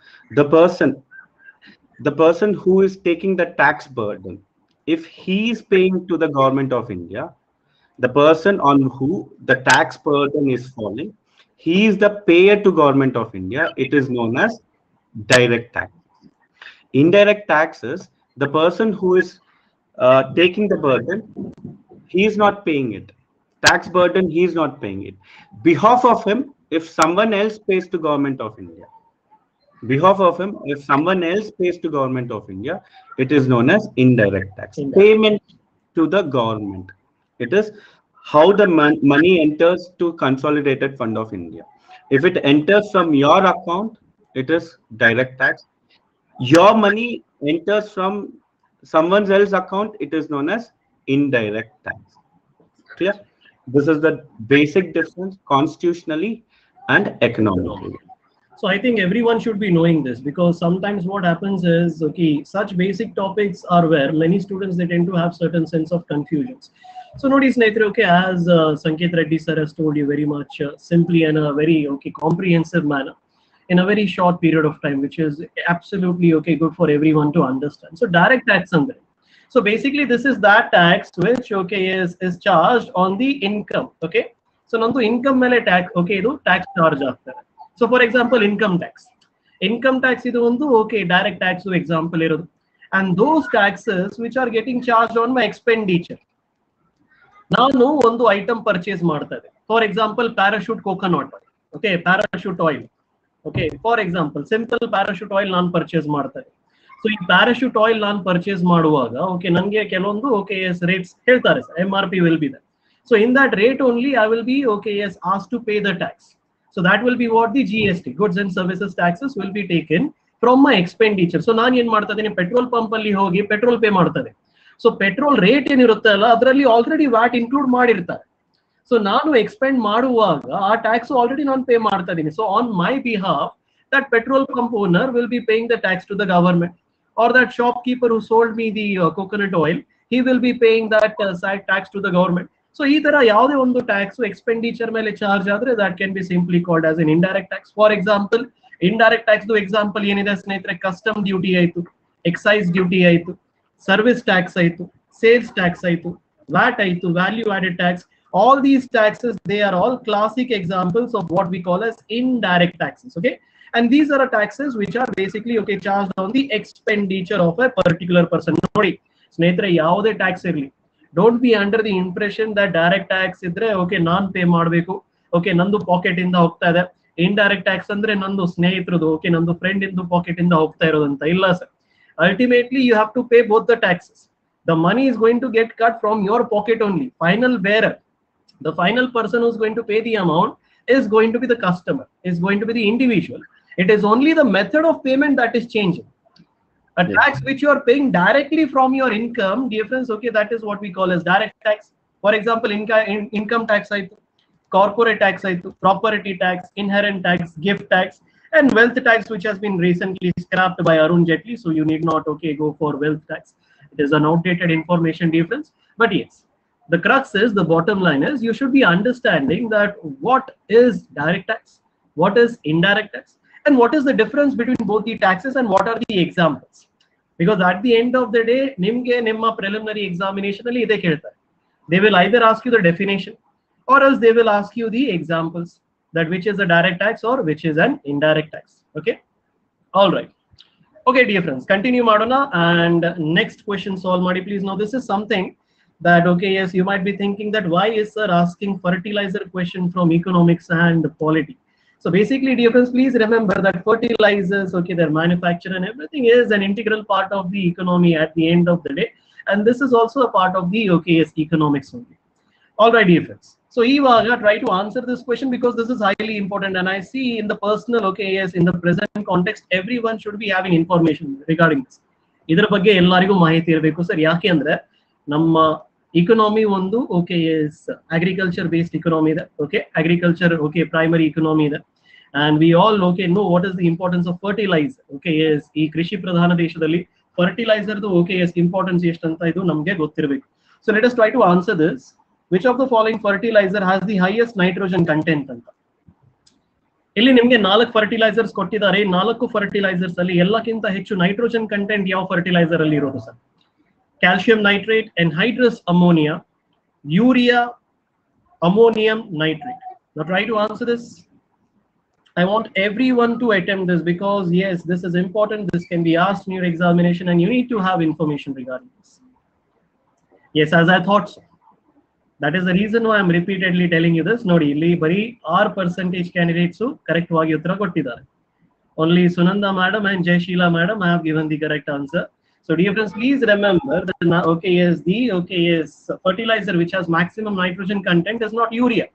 The person who is taking the tax burden, if he is paying to the government of India, the person on who the tax burden is falling, he is the payer to government of India. It is known as direct tax. Indirect taxes, the person who is taking the burden, he is not paying it. Tax burden, he is not paying it. Behalf of him, if someone else pays to government of India, behalf of him, if someone else pays to government of India, it is known as indirect tax. Payment to the government. It is how the money enters to consolidated fund of India. If it enters from your account, it is direct tax. Your money enters from someone else's account, it is known as indirect tax. Clear? This is the basic difference constitutionally and economically. So I think everyone should be knowing this, because sometimes what happens is, okay, such basic topics are where many students, they tend to have certain sense of confusions. So notice, Netra, okay, as Sanket Reddy sir has told you very much simply in a very comprehensive manner, in a very short period of time, which is absolutely good for everyone to understand. So direct tax under. So basically, this is that tax which is charged on the income. Okay, so nandu income mele tax idu tax charge after. So for example, income tax. Income tax idu ondu direct tax example irodu. And those taxes which are getting charged on my expenditure. ನಾನು ಒಂದು item purchase ಮಾಡ್ತಾ ಇದೆ. For example Parachute coconut Parachute oil. For example simple Parachute oil ನಾನು purchase ಮಾಡ್ತಾ ಇದ್ದೀನಿ. So ಈ parachute oil ನಾನು purchase ಮಾಡುವಾಗ ನನಗೆ ಕೆಲವೊಂದು ರೇಟ್ಸ್ ಹೇಳ್ತಾರೆ, MRP will be that. So in that rate only I will be asked to pay the tax. So that will be what the GST, goods and services taxes will be taken from my expenditure. So ನಾನು ಏನ್ ಮಾಡ್ತಾ ಇದ್ದೀನಿ, petrol pump ಅಲ್ಲಿ ಹೋಗಿ petrol pay ಮಾಡ್ತಾ ಇದ್ದೀನಿ. So petrol rate ಏನಿರುತ್ತೆ ಅಲ್ಲ, ಅದರಲ್ಲಿ ಆಲ್ರೆಡಿ ವ್ಯಾಟ್ ಇನ್ಕ್ಲೂಡ್ ಮಾಡಿರ್ತಾರೆ. ಸೊ ನಾನು ಎಕ್ಸ್ಪೆಂಡ್ ಮಾಡುವಾಗ ಆ ಟ್ಯಾಕ್ಸ್ ಆಲ್ರೆಡಿ ನಾನು ಪೇ ಮಾಡ್ತಾ ಇದ್ದೀನಿ. So on my behalf that petrol pump owner will be paying the tax to the government, or that shopkeeper who sold me the coconut oil, he will be paying that side tax to the government. So ಈ ತರ ಯಾವುದೇ ಒಂದು tax expenditure ಮೇಲೆ charge ಆದ್ರೆ that can be simply called as an indirect tax. For example, indirect tax example ಏನಿದೆ ಸ್ನೇಹಿತರೆ, custom duty ಆಯ್ತು, excise duty ಆಯ್ತು, ಸರ್ವಿಸ್ ಟ್ಯಾಕ್ಸ್ ಆಯ್ತು, ಸೇಲ್ಸ್ ಟ್ಯಾಕ್ಸ್ ಆಯ್ತು, ವ್ಯಾಟ್ ಆಯ್ತು, value added tax. All these taxes, they are all classic examples of what we call as indirect taxes. Okay, and these are taxes which are basically charged on the expenditure of a particular person. Nodi ಸ್ನೇಹಿತರೆ, ಯಾವುದೇ tax ಇರಲಿ, don't be under the impression that direct tax ಇದ್ರೆ ನಾನ್ pay ಮಾಡಬೇಕು, ನಂದು packet ಇಂದ ಹೋಗ್ತಾ ಇದೆ. ಇಂಡೈರೆಕ್ಟ್ ಟ್ಯಾಕ್ಸ್ ಅಂದ್ರೆ ನಂದು ಸ್ನೇಹಿತರದು, ನಂದು ಫ್ರೆಂಡ್ ಇಂದು ಪಾಕೆಟ್ ಇಂದ ಹೋಗ್ತಾ ಇರೋದಂತ ಇಲ್ಲ sir. Ultimately, you have to pay both the taxes. The money is going to get cut from your pocket only. Final bearer, the final person who's going to pay the amount is going to be the customer, is going to be the individual. It is only the method of payment that is changing. A tax which you are paying directly from your income, difference, that is what we call as direct tax. For example, income tax, corporate tax, property tax, inherent tax, gift tax, and wealth tax, which has been recently scrapped by Arun Jaitley. So you need not go for wealth tax. It is an outdated information difference. But yes, the crux is, the bottom line is, you should be understanding that what is direct tax, what is indirect tax, and what is the difference between both the taxes, and what are the examples. Because at the end of the day, nimge nimma preliminary examination alli ide keltare. They will either ask you the definition, or else they will ask you the examples, that which is a direct tax or which is an indirect tax. Okay, all right. Okay, dear friends, continue madona, and next question solve madi please. Now this is something that yes, you might be thinking that why is sir asking fertilizer question from economics and polity. So basically, dear friends, please remember that fertilizers, their manufacture and everything is an integral part of the economy at the end of the day, and this is also a part of the economics only. All right, dear friends. So Ivaga, try to answer this question because this is highly important, and I see in the personal, okay, yes, in the present context, everyone should be having information regarding this. ಇದರ ಬಗ್ಗೆ ಎಲ್ಲರಿಗೂ ಮಾಹಿತಿ ಇರಬೇಕು sir. ಯಾಕೆ ಅಂದ್ರೆ ನಮ್ಮ economy ಒಂದು okay yes agriculture based economy ಇದೆ. Okay, agriculture okay primary economy ಇದೆ. And we all okay know what is the importance of fertilizer. Okay, yes, ಈ ಕೃಷಿ ಪ್ರಧಾನ ದೇಶದಲ್ಲಿ ಫರ್ಟಿಲೈಸರ್ ಓಕೆ ಎಸ್ ಇಂಪಾರ್ಟೆನ್ಸ್ ಎಷ್ಟು ಅಂತ ಇದು ನಮಗೆ ಗೊತ್ತಿರಬೇಕು. So let us try to answer this. Which of the following fertilizer has the highest nitrogen content ಅಂತ. ಇಲ್ಲಿ ನಿಮಗೆ 4 ಫರ್ಟಿಲೈಸರ್ಸ್ ಕೊಟ್ಟಿದ್ದಾರೆ. 4 ಫರ್ಟಿಲೈಸರ್ಸ್ ಅಲ್ಲಿ ಎಲ್ಲಕ್ಕಿಂತ ಹೆಚ್ಚು ನೈಟ್ರೋಜನ್ ಕಂಟೆಂಟ್ ಯಾವ ಫರ್ಟಿಲೈಸರ್ ಅಲ್ಲಿ ಇರೋದು sir? Calcium nitrate, anhydrous ammonia, urea, ammonium nitrate. Now try to answer this. I want everyone to attempt this because yes, this is important. This can be asked in your examination and you need to have information regarding this. Yes, as I thought so. That is the reason why I'm repeatedly telling you this. Nodi, illi bari 6% candidates correct vagi uttara kottidare. Only Sunanda madam and Jayasheela madam have given the correct answer. So dear friends, please remember that okay, yes, fertilizer which has maximum nitrogen content is not urea.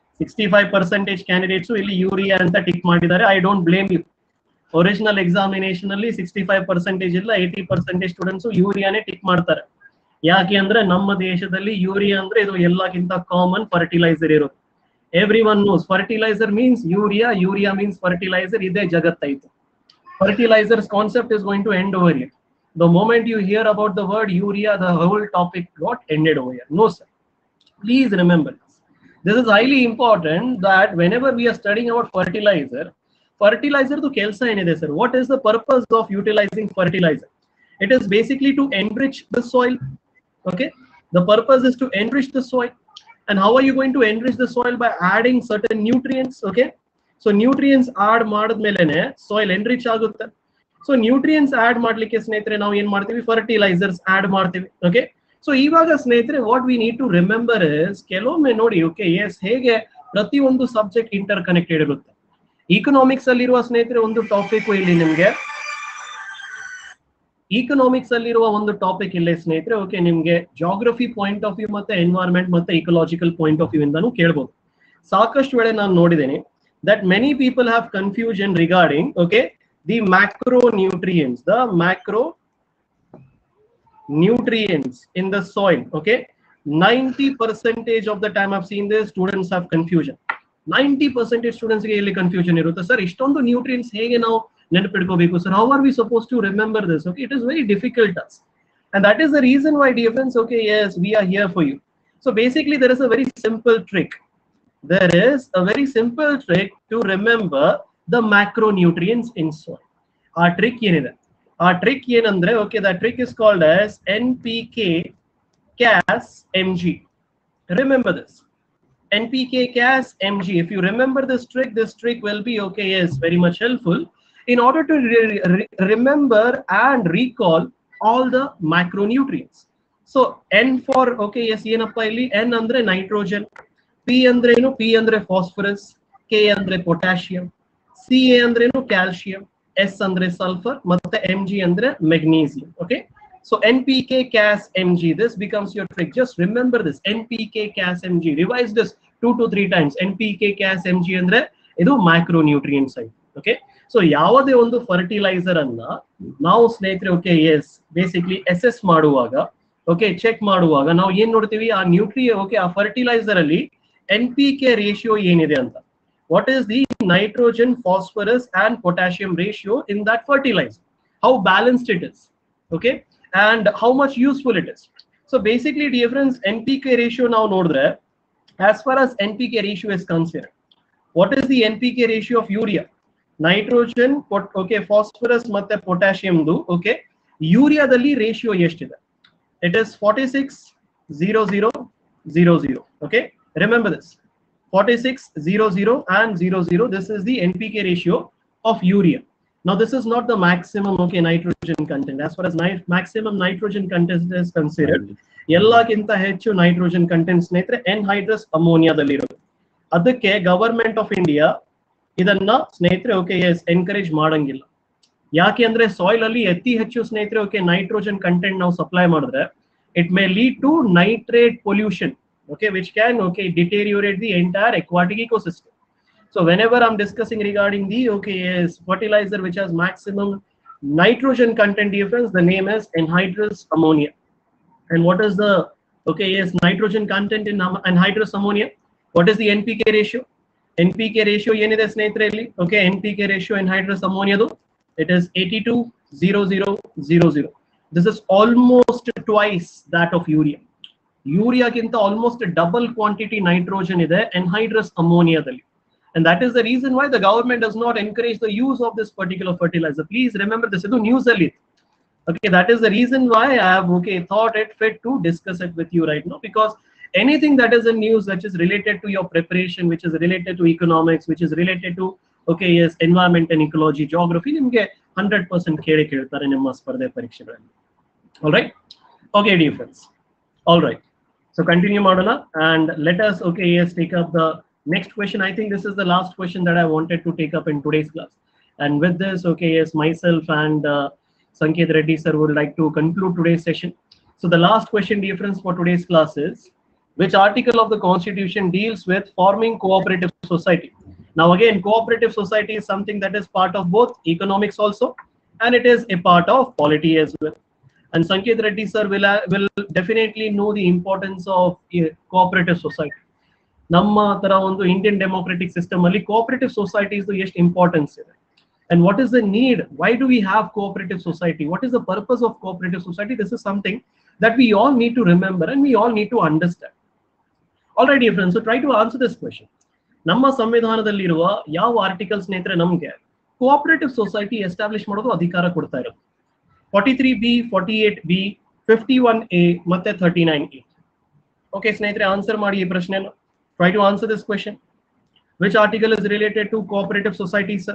65% candidates illi urea anta tick madidare. I don't blame you. Original examination alli 65% illa 80% students urea ne tick ಮಾಡ್ತಾರೆ. ಯಾಕೆ ಅಂದ್ರೆ ನಮ್ಮ ದೇಶದಲ್ಲಿ urea ಅಂದ್ರೆ ಇದು ಎಲ್ಲಕ್ಕಿಂತ common fertiliser ಇರೋದು. Everyone knows fertiliser means urea, urea means fertiliser. ಇದೇ ಜಗತ್ತೈತು. Fertilisers concept is going to end over here. The moment you hear about the word urea, the whole topic got ended over here. No sir, please remember this is highly important that whenever we are studying about fertilizer to kelsa enide sir. What is the purpose of utilizing fertilizer? It is basically to enrich the soil. Okay, the purpose is to enrich the soil. And how are you going to enrich the soil? By adding certain nutrients. Okay, so nutrients add madadmelene soil enrich agutte. So nutrients add madlikke ಸ್ನೇಹಿತರೆ ನಾವು ಏನು ಮಾಡ್ತೀವಿ? Fertilisers add ಮಾಡ್ತೀವಿ. Okay, so ಇವಾಗ ಸ್ನೇಹಿತರೆ what we need to remember is ಕೆಲವೊಮ್ಮೆ ನೋಡಿ okay yes ಹೇಗೆ ಪ್ರತಿಯೊಂದು ಸಬ್ಜೆಕ್ಟ್ ಇಂಟರ್ ಕನೆಕ್ಟೆಡ್ ಇರುತ್ತೆ. ಇಕನಾಮಿಕ್ಸ್ ಅಲ್ಲಿರುವ ಸ್ನೇಹಿತರೆ ಒಂದು ಟಾಪಿಕ್ ಇಲ್ಲಿ ನಿಮ್ಗೆ ಇಕನಾಮಿಕ್ಸ್ ಅಲ್ಲಿರುವ ಒಂದು ಟಾಪಿಕ್ ಇಲ್ಲೇ ಸ್ನೇಹಿತರೆ ಓಕೆ ನಿಮ್ಗೆ ಜಾಗ್ರಫಿ ಪಾಯಿಂಟ್ ಆಫ್ ವ್ಯೂ ಮತ್ತೆ ಎನ್ವೈರನ್ಮೆಂಟ್ ಮತ್ತೆ ಇಕಲಾಜಿಕಲ್ ಪಾಯಿಂಟ್ ಆಫ್ ವ್ಯೂ ಇಂದಾನು ಕೇಳಬಹುದು. ಸಾಕಷ್ಟು ವೇಳೆ ನಾನು ನೋಡಿದ್ದೇನೆ that many people have confusion regarding okay the macronutrients in the soil. Okay, 90% of the time I've seen this, students have confusion. 90% students ಗೆ ಇಲ್ಲಿ ಕನ್ಫ್ಯೂಷನ್ ಇರುತ್ತೆ. ಸರ್ ಇಷ್ಟೊಂದು ನ್ಯೂಟ್ರಿಯೆಂಟ್ಸ್ ಹೇಗೆ ನಾವು ನೆನಪಿಟ್ಕೋಬೇಕು sir? How are we supposed to remember this? Okay, it is very difficult task, and that is the reason why, dear friends, okay, yes, we are here for you. So basically there is a very simple trick. There is a very simple trick to remember the macronutrients in soil. Our trick yenide? Our trick yenandre okay, that trick is called as NPK Cas Mg. Remember this. NPK Cas Mg. If you remember this trick will be okay, yes, very much helpful in order to remember and recall all the macronutrients. So N for okay, yes, ಏನಪ್ಪ ಇಲ್ಲಿ N ಅಂದ್ರೆ nitrogen, P ಅಂದ್ರೆ ಏನು? P ಅಂದ್ರೆ phosphorus, K ಅಂದ್ರೆ potassium, Ca ಅಂದ್ರೆ ಏನು? calcium, S andre sulfur, matte Mg andre magnesium. Okay, so NPK Cas Mg, this becomes your trick. Just remember this, NPK Cas Mg. Revise this 2 to 3 times. NPK Cas Mg andre idu macronutrient side. Okay, so yavade ondu fertilizer anna ನಾವು ಸ್ನೇಹಿತರೆ okay, yes, basically assess ಮಾಡುವಾಗ okay, check ಮಾಡುವಾಗ ನಾವು ಏನು ನೋಡ್ತೀವಿ? ಆ okay, ಆ fertilizer ಅಲ್ಲಿ NPK ratio ಏನಿದೆ ಅಂತ. What is the nitrogen, phosphorus and potassium ratio in that fertilizer? How balanced it is, okay, and how much useful it is. So basically, dear friends, NPK ratio now nodre, as far as NPK ratio is concerned, what is the NPK ratio of urea? Nitrogen, okay, phosphorus matte potassium du okay, urea dalli ratio ಎಷ್ಟಿದೆ? It is 46:00:00. Okay, remember this. 46:00 and 00. This is the NPK ratio of urea. Now this is not the maximum okay nitrogen content. As far as maximum nitrogen content is considered, ಎಲ್ಲಕ್ಕಿಂತ ಹೆಚ್ಚು nitrogen content ಸ್ನೇಹಿತರೆ anhydrous ammonia ದಲ್ಲಿ ಇರೋದು. ಅದಕ್ಕೆ government of India ಇದನ್ನ ಸ್ನೇಹಿತರೆ okay S encourage ಮಾಡಂಗಿಲ್ಲ. ಯಾಕೆ ಅಂದ್ರೆ ಸಾಯಿಲ್ ಅಲ್ಲಿ ಅತಿ ಹೆಚ್ಚು ಸ್ನೇಹಿತರೆ ಓಕೆ ನೈಟ್ರೋಜನ್ ಕಂಟೆಂಟ್ ನಾವು ಸಪ್ಲೈ ಮಾಡಿದ್ರೆ it may lead to nitrate pollution. okay, which can, okay, deteriorate the entire aquatic ecosystem. So whenever I'm discussing regarding the, okay, yes, fertilizer which has maximum nitrogen content difference, the name is anhydrous ammonia. And what is the, okay, yes, nitrogen content in anhydrous ammonia? What is the NPK ratio? NPK ratio ಏನಿದೆ ಸ್ನೇಹಿತರೆ, okay, NPK ratio anhydrous ammonia it is 82:00:00. This is almost twice that of urea. Urea ಗಿಂತ almost double quantity nitrogen ಇದೆ anhydrous ammonia ದಲ್ಲಿ. And that is the reason why the government does not encourage the use of this particular fertilizer. Please remember this. Idu news alli. Okay, that is the reason why I have, okay, thought it fit to discuss it with you right now, because anything that is in news that is related to your preparation, which is related to economics, which is related to, okay, yes, environment and ecology, geography, ನಿಮಗೆ 100% ಕೇಳಿ ಕೇಳ್ತಾರೆ ನಿಮ್ಮ ಸ್ಪರ್ಧೆ ಪರೀಕ್ಷೆಗಳಲ್ಲಿ. All right, okay, dear friends. All right, so continue ಮಾಡೋಣ, and let us, okay, yes, take up the next question. I think this is the last question that I wanted to take up in today's class, and with this, okay, yes, myself and Sanket Reddy sir would like to conclude today's session. So the last question, dear friends, for today's class is, which article of the Constitution deals with forming cooperative society? Now again, cooperative society is something that is part of both economics also, and it is a part of polity as well. And Sanket Reddy sir will definitely know the importance of cooperative society. ನಮ್ಮ ತರ ಒಂದು Indian democratic system ಅಲ್ಲಿ cooperative societies ಎಷ್ಟು importance ಇದೆ, and what is the need, why do we have cooperative society, what is the purpose of cooperative society? This is something that we all need to remember and we all need to understand. All right, dear friends, so try to answer this question. ನಮ್ಮ ಸಂವಿಧಾನದಲ್ಲಿರುವ ಯಾವ article ಸ್ನೇಹಿತರೆ ನಮಗೆ cooperative society establish ಮಾಡೋದು ಅಧಿಕಾರ ಕೊಡ್ತಾ ಇರೋದು? 43B, 48B, 51A ಮತ್ತೆ 39A. ಓಕೆ ಸ್ನೇಹಿತರೆ, ಆನ್ಸರ್ ಮಾಡಿ ಈ ಪ್ರಶ್ನೆ. Try to answer this question. Which article is related to cooperative society, sir?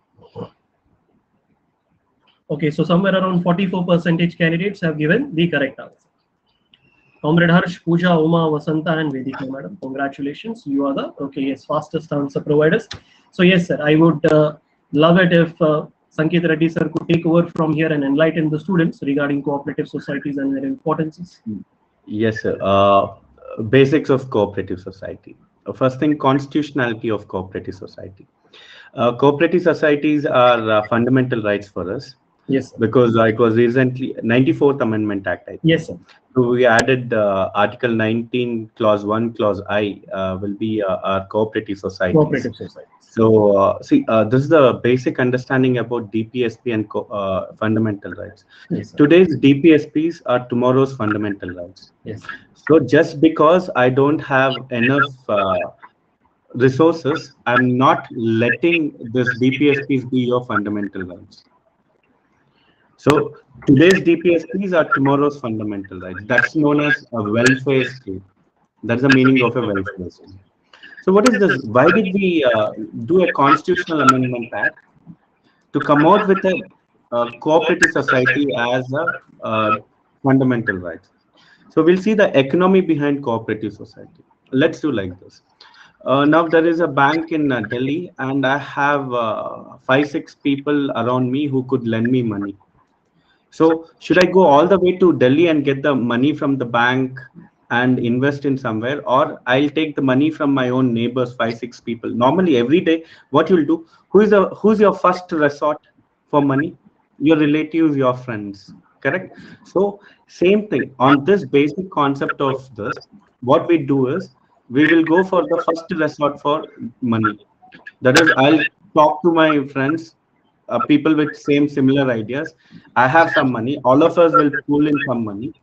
Okay, so somewhere around 44% candidates have given the correct answer. Comrade Harsh, Pooja, Uma, Vasanta, and Vedika, madam, congratulations. You are the, okay, yes, fastest answer providers. So yes, sir, I would love it if Sanket Reddy sir could take over from here and enlighten the students regarding cooperative societies and their importances. Yes, sir. Basics of cooperative society. First thing, constitutionality of cooperative society. Cooperative societies are fundamental rights for us. Yes, sir. Because it was recently 94th Amendment Act, I think. Yes, sir. So we added Article 19, Clause 1, Clause I will be our cooperative society. Cooperative society. So see, this is the basic understanding about DPSP and fundamental rights. Yes, sir. Today's DPSPs are tomorrow's fundamental rights. Yes. So just because I don't have enough resources, I'm not letting this DPSPs be your fundamental rights. So today's DPSPs are tomorrow's fundamental rights. That's known as a welfare state. That's the meaning of a welfare state. So what is this? Why did we do a constitutional amendment act to come out with a cooperative society as a fundamental right? So we'll see the economy behind cooperative society. Let's do like this. Now there is a bank in Delhi, and I have 5-6 people around me who could lend me money. So should I go all the way to Delhi and get the money from the bank and invest in somewhere, or I'll take the money from my own neighbors, 5-6 people? Normally every day, what you'll do, who's your first resort for money? Your relatives, your friends, correct? So same thing, on this basic concept of this, what we do is we will go for the first resort for money. That is, I'll talk to my friends, people with similar ideas. I have some money, all of us will pool in some money.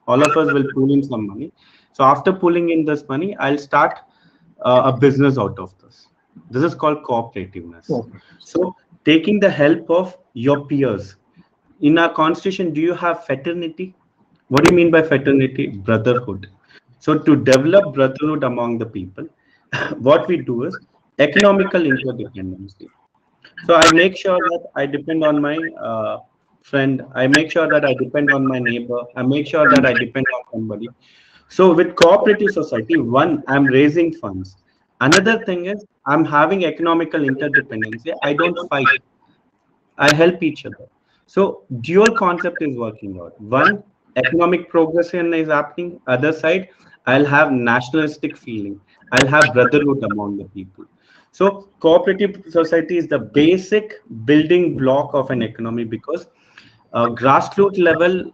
So after pulling in this money, I'll start a business out of this. This is called cooperativeness. Okay. So taking the help of your peers. In our constitution, do you have fraternity? What do you mean by fraternity? Brotherhood. So to develop brotherhood among the people, what we do is economical interdependency. So I make sure that I depend on my friend, I make sure that I depend on my neighbor, I make sure that I depend on somebody. So with cooperative society, one, I'm raising funds. Another thing is I'm having economical interdependency. I don't fight, I help each other. So dual concept is working out. One, economic progression is happening. Other side, I'll have nationalistic feeling. I'll have brotherhood among the people. So cooperative society is the basic building block of an economy, because grassroots level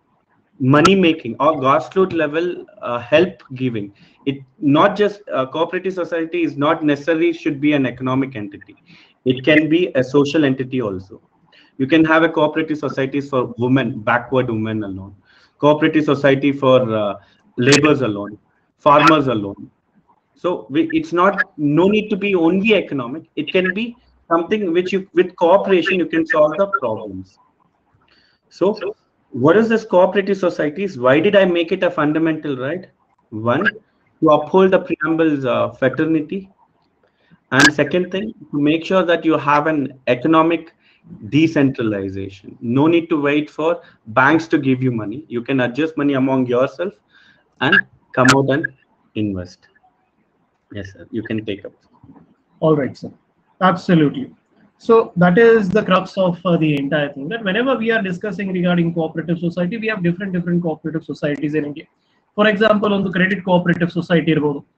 money making or grassroots level help giving, it not just cooperative society is not necessarily should be an economic entity. It can be a social entity also. You can have a cooperative societies for women, backward women alone, cooperative society for laborers alone, farmers alone. So it's not, no need to be only economic. It can be something which you, with cooperation, you can solve the problems. So, what is this cooperative societies? Why did I make it a fundamental right? One, to uphold the preamble's fraternity, and second thing, to make sure that you have an economic decentralization. No need to wait for banks to give you money. You can adjust money among yourself and come out and invest. Yes, sir. You can take up. All right, sir. Absolutely. So that is the crux of the entire thing. That whenever we are discussing regarding cooperative society, we have different cooperative societies in India. For example, on the credit cooperative society,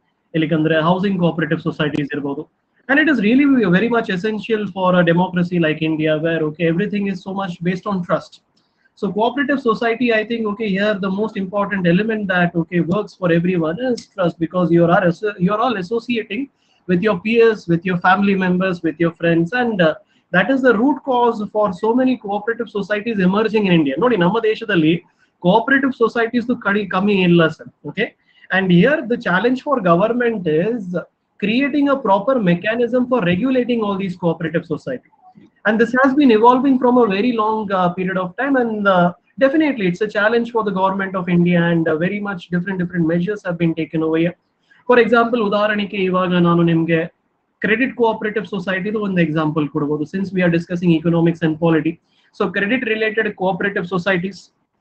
housing cooperative societies, and it is really very much essential for a democracy like India, where okay, everything is so much based on trust. So cooperative society, I think, okay, here the most important element that okay works for everyone is trust, because you are all associating with your peers, with your family members, with your friends, and that is the root cause for so many cooperative societies emerging in India. Not in ನಮ್ಮ ದೇಶದಲ್ಲಿ cooperative societies to ಕಮ್ಮಿ ಇಲ್ಲ sir. Okay, and here the challenge for government is creating a proper mechanism for regulating all these cooperative societies. And this has been evolving from a very long period of time, and definitely it's a challenge for the government of India, and very much different measures have been taken over here. For example, ಉದಾಹರಣೆಗೆ ಇವಾಗ ನಾನು ನಿಮಗೆ credit cooperative ಸೊಸೈಟಿದು ಒಂದು example ಕೊಡಬಹುದು, since we are discussing economics and polity. So credit related cooperative society.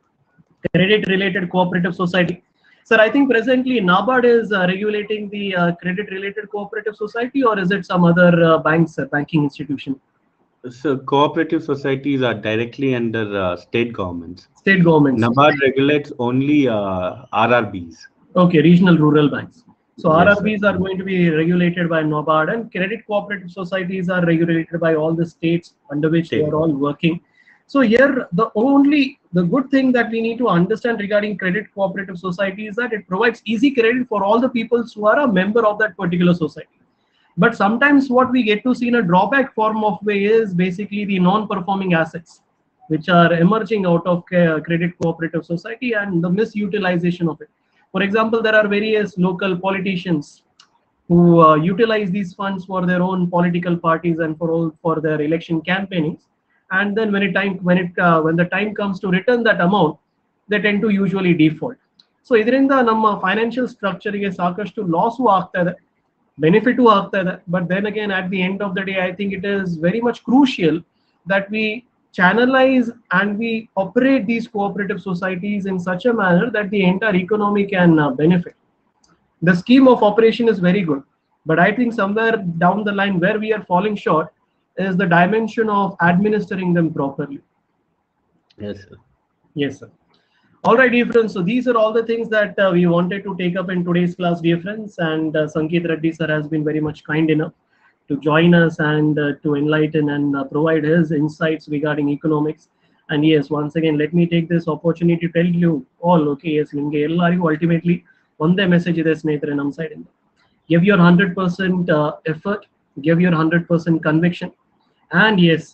Sir, I think presently NABARD is regulating the credit related cooperative society, or is it some other banking institution? So cooperative societies are directly under state governments. State governments. NABARD regulates only RRBs. Okay, regional rural banks. So Yes, RRBs sir. are going to be regulated by NABARD, and credit cooperative societies are regulated by all the states under which they are all working. So here, the good thing that we need to understand regarding credit cooperative society is that it provides easy credit for all the people who are a member of that particular society. But sometimes what we get to see in a drawback form of way is basically the non-performing assets, which are emerging out of credit cooperative society, and the misutilization of it. For example, there are various local politicians who utilize these funds for their own political parties and for their election campaigning. And then when the time comes to return that amount, they tend to usually default. So ಇದರಿಂದ ನಮ್ಮ financial ಸ್ಟ್ರಕ್ಚರ್ಗೆ ಸಾಕಷ್ಟು loss ಆಗ್ತಾ ಇದೆ, benefit ಆಗ್ತಾ ಇದೆ. But then again, at the end of the day, I think it is very much crucial that we channelize and we operate these cooperative societies in such a manner that the entire economy can benefit. The scheme of operation is very good, but I think somewhere down the line where we are falling short is the dimension of administering them properly. Yes, sir. Yes, sir. All right, dear friends. So these are all the things that we wanted to take up in today's class, dear friends. And Sanket Reddy sir has been very much kind enough to join us and to enlighten and provide his insights regarding economics. And yes, once again, let me take this opportunity to tell you all, okay, yes, ನಿಮಗೆ ಎಲ್ಲರಿಗೂ ultimately ಒಂದೇ message ಇದೆ ಸ್ನೇಹಿತರೆ ನಮ್ಮ side ಇಂದ. Give your 100% effort, give your 100% conviction, and yes,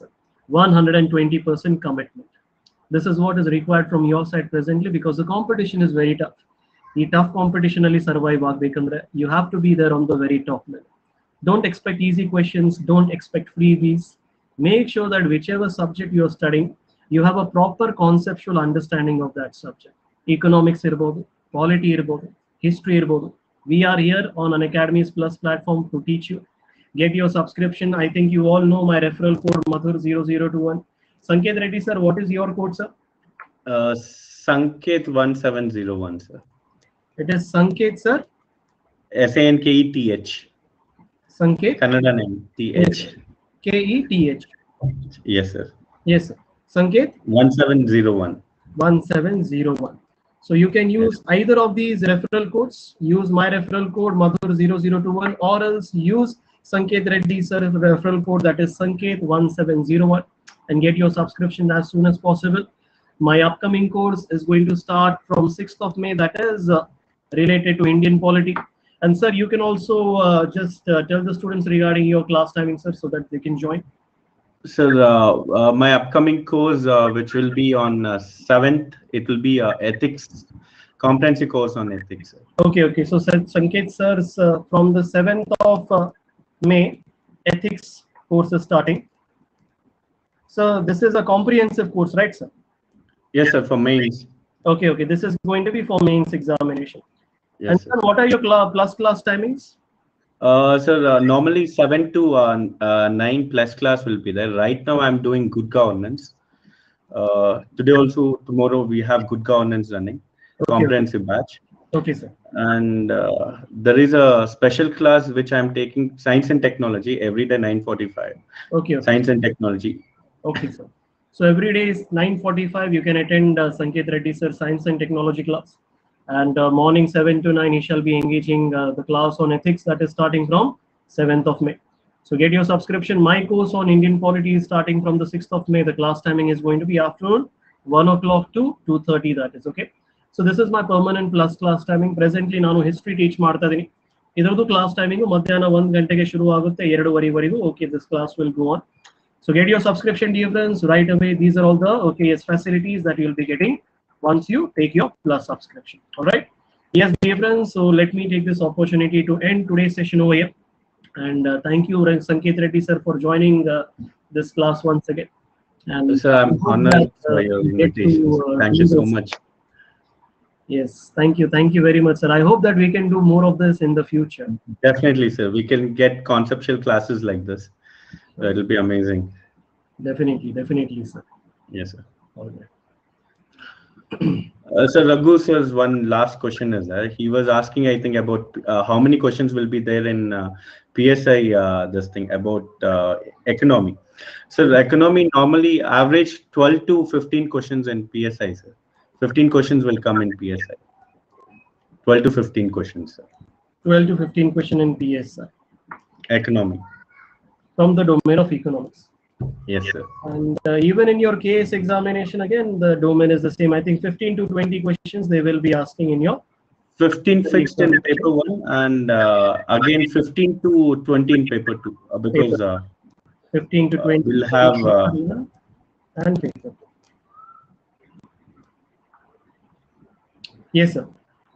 120% commitment. This is what is required from your side presently, because the competition is very tough. The tough competition ಅಲ್ಲಿ survive ಆಗ್ಬೇಕಂದ್ರೆ you have to be there on the very top level. Don't expect easy questions, don't expect freebies. Make sure that whichever subject you are studying, you have a proper conceptual understanding of that subject. Economics irbodu, polity irbodu, history irbodu. We are here on an Academies Plus platform to teach you. Get your subscription. I think you all know my referral code Madhur0021. Sanket Reddy sir, what is your code, sir? Sanket 1701, sir. It is Sanket, sir. SANKETH. Sanket. Kannada name. TH. KETH. Yes, sir. Yes, sir. Sanket. 1701. 1701. So you can use either of these referral codes. Use my referral code Madhur0021, or else use Sanket Reddy sir referral code, that is Sanket1701, and get your subscription as soon as possible. My upcoming course is going to start from 6th of May, that is related to Indian polity. And sir, you can also just tell the students regarding your class timing, sir, so that they can join. Sir, my upcoming course, which will be on 7th, it will be ethics, comprehensive course on ethics. Sir. Okay. So Sanket sir's from the 7th of May, ethics course is starting. So this is a comprehensive course, right, sir? Yes, sir, for mains. Okay. This is going to be for mains examination. Yes, and sir. Sir, what are your plus class timings? Sir, normally 7 to 9 plus class will be there. Right now, I'm doing good governance. Today also, tomorrow we have good governance running, comprehensive batch. Okay, sir. And there is a special class which I'm taking, science and technology, every day 9:45. Okay. Science and technology. Okay, sir. So every day is 9:45. You can attend Sanket Reddy sir science and technology class. And morning 7 to 9, he shall be engaging the class on ethics, that is starting from 7th of May. So get your subscription. My course on Indian polity is starting from the 6th of May. The class timing is going to be afternoon 1 o'clock to 2:30. That is okay. So this is my permanent plus class timing. Presently, ನಾನು history teach ಮಾಡ್ತಾ ಇದೀನಿ. ಇದರದ್ದು class timing ಮಧ್ಯಾಹ್ನ 1 ಗಂಟೆಗೆ ಶುರು ಆಗುತ್ತೆ 2:30 Okay, this class will go on. So get your subscription, dear friends, right away. These are all the OKS facilities that you'll be getting once you take your plus subscription. All right. Yes, dear friends. So let me take this opportunity to end today's session over here. And thank you, Sanket Reddy sir, for joining this class once again. And sir, I'm honored for your invitation. Thank you so much. Yes, thank you very much, sir. I hope that we can do more of this in the future. Definitely, sir. We can get conceptual classes like this. It will be amazing. Definitely, sir. Yes, sir. All right. Sir, Raghu sir's one last question is that he was asking, I think, about how many questions will be there in PSI, this thing about economy. So economy normally average 12 to 15 questions in PSI, sir. 15 questions will come in PSI. 12 to 15 questions, sir. 12 to 15 questions in PSI. Economy. From the domain of economics. Yes, sir. And even in your case examination, again, the domain is the same. I think 15 to 20 questions they will be asking in your 15 fixed in paper 1 and again 15 to 20 in paper 2 because 15 to 20 we'll have and paper 2. Yes, sir.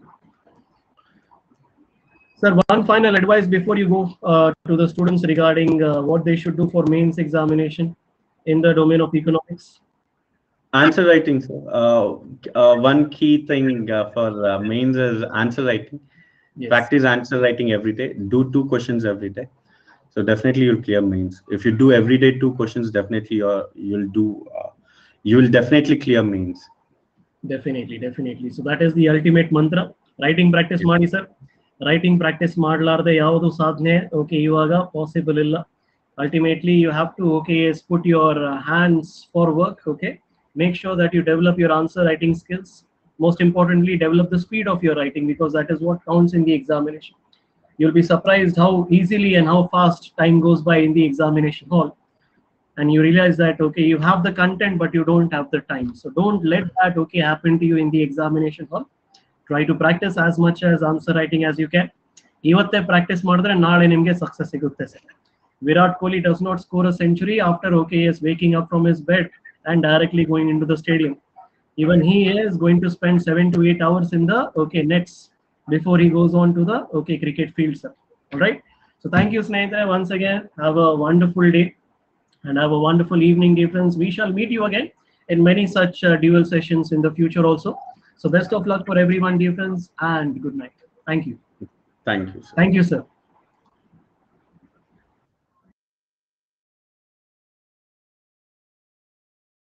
Sir, one final advice before you go to the students regarding what they should do for mains examination in the domain of economics. Answer writing, sir. One key thing for mains is answer writing. Yes. Practice answer writing every day. Do 2 questions every day. So definitely you'll clear mains. If you do every day 2 questions, definitely you will definitely clear mains. Definitely. So that is the ultimate mantra. Writing practice ಮಾಡಿ sir. Writing practice ಮಾಡಲಾರದೆ ಯಾವುದು ಸಾಧನೆ ಇವಾಗ possible ಇಲ್ಲ. Ultimately you have to put your hands for work. Make sure that you develop your answer writing skills. Most importantly, develop the speed of your writing, because that is what counts in the examination. You'll be surprised how easily and how fast time goes by in the examination hall, and you realize that you have the content but you don't have the time. So don't let that happen to you in the examination hall. Try to practice as much as answer writing as you can. Ivatte practice madre naale nimge success sigutte sir. Virat Kohli does not score a century after waking up from his bed and directly going into the stadium. Even he is going to spend 7 to 8 hours in the nets before he goes on to the cricket field, sir. All right. So thank you, Snehitare, once again. Have a wonderful day and have a wonderful evening, dear friends. We shall meet you again in many such dual sessions in the future also. So best of luck for everyone, dear friends, and good night. Thank you. Thank you, sir. Thank you, sir.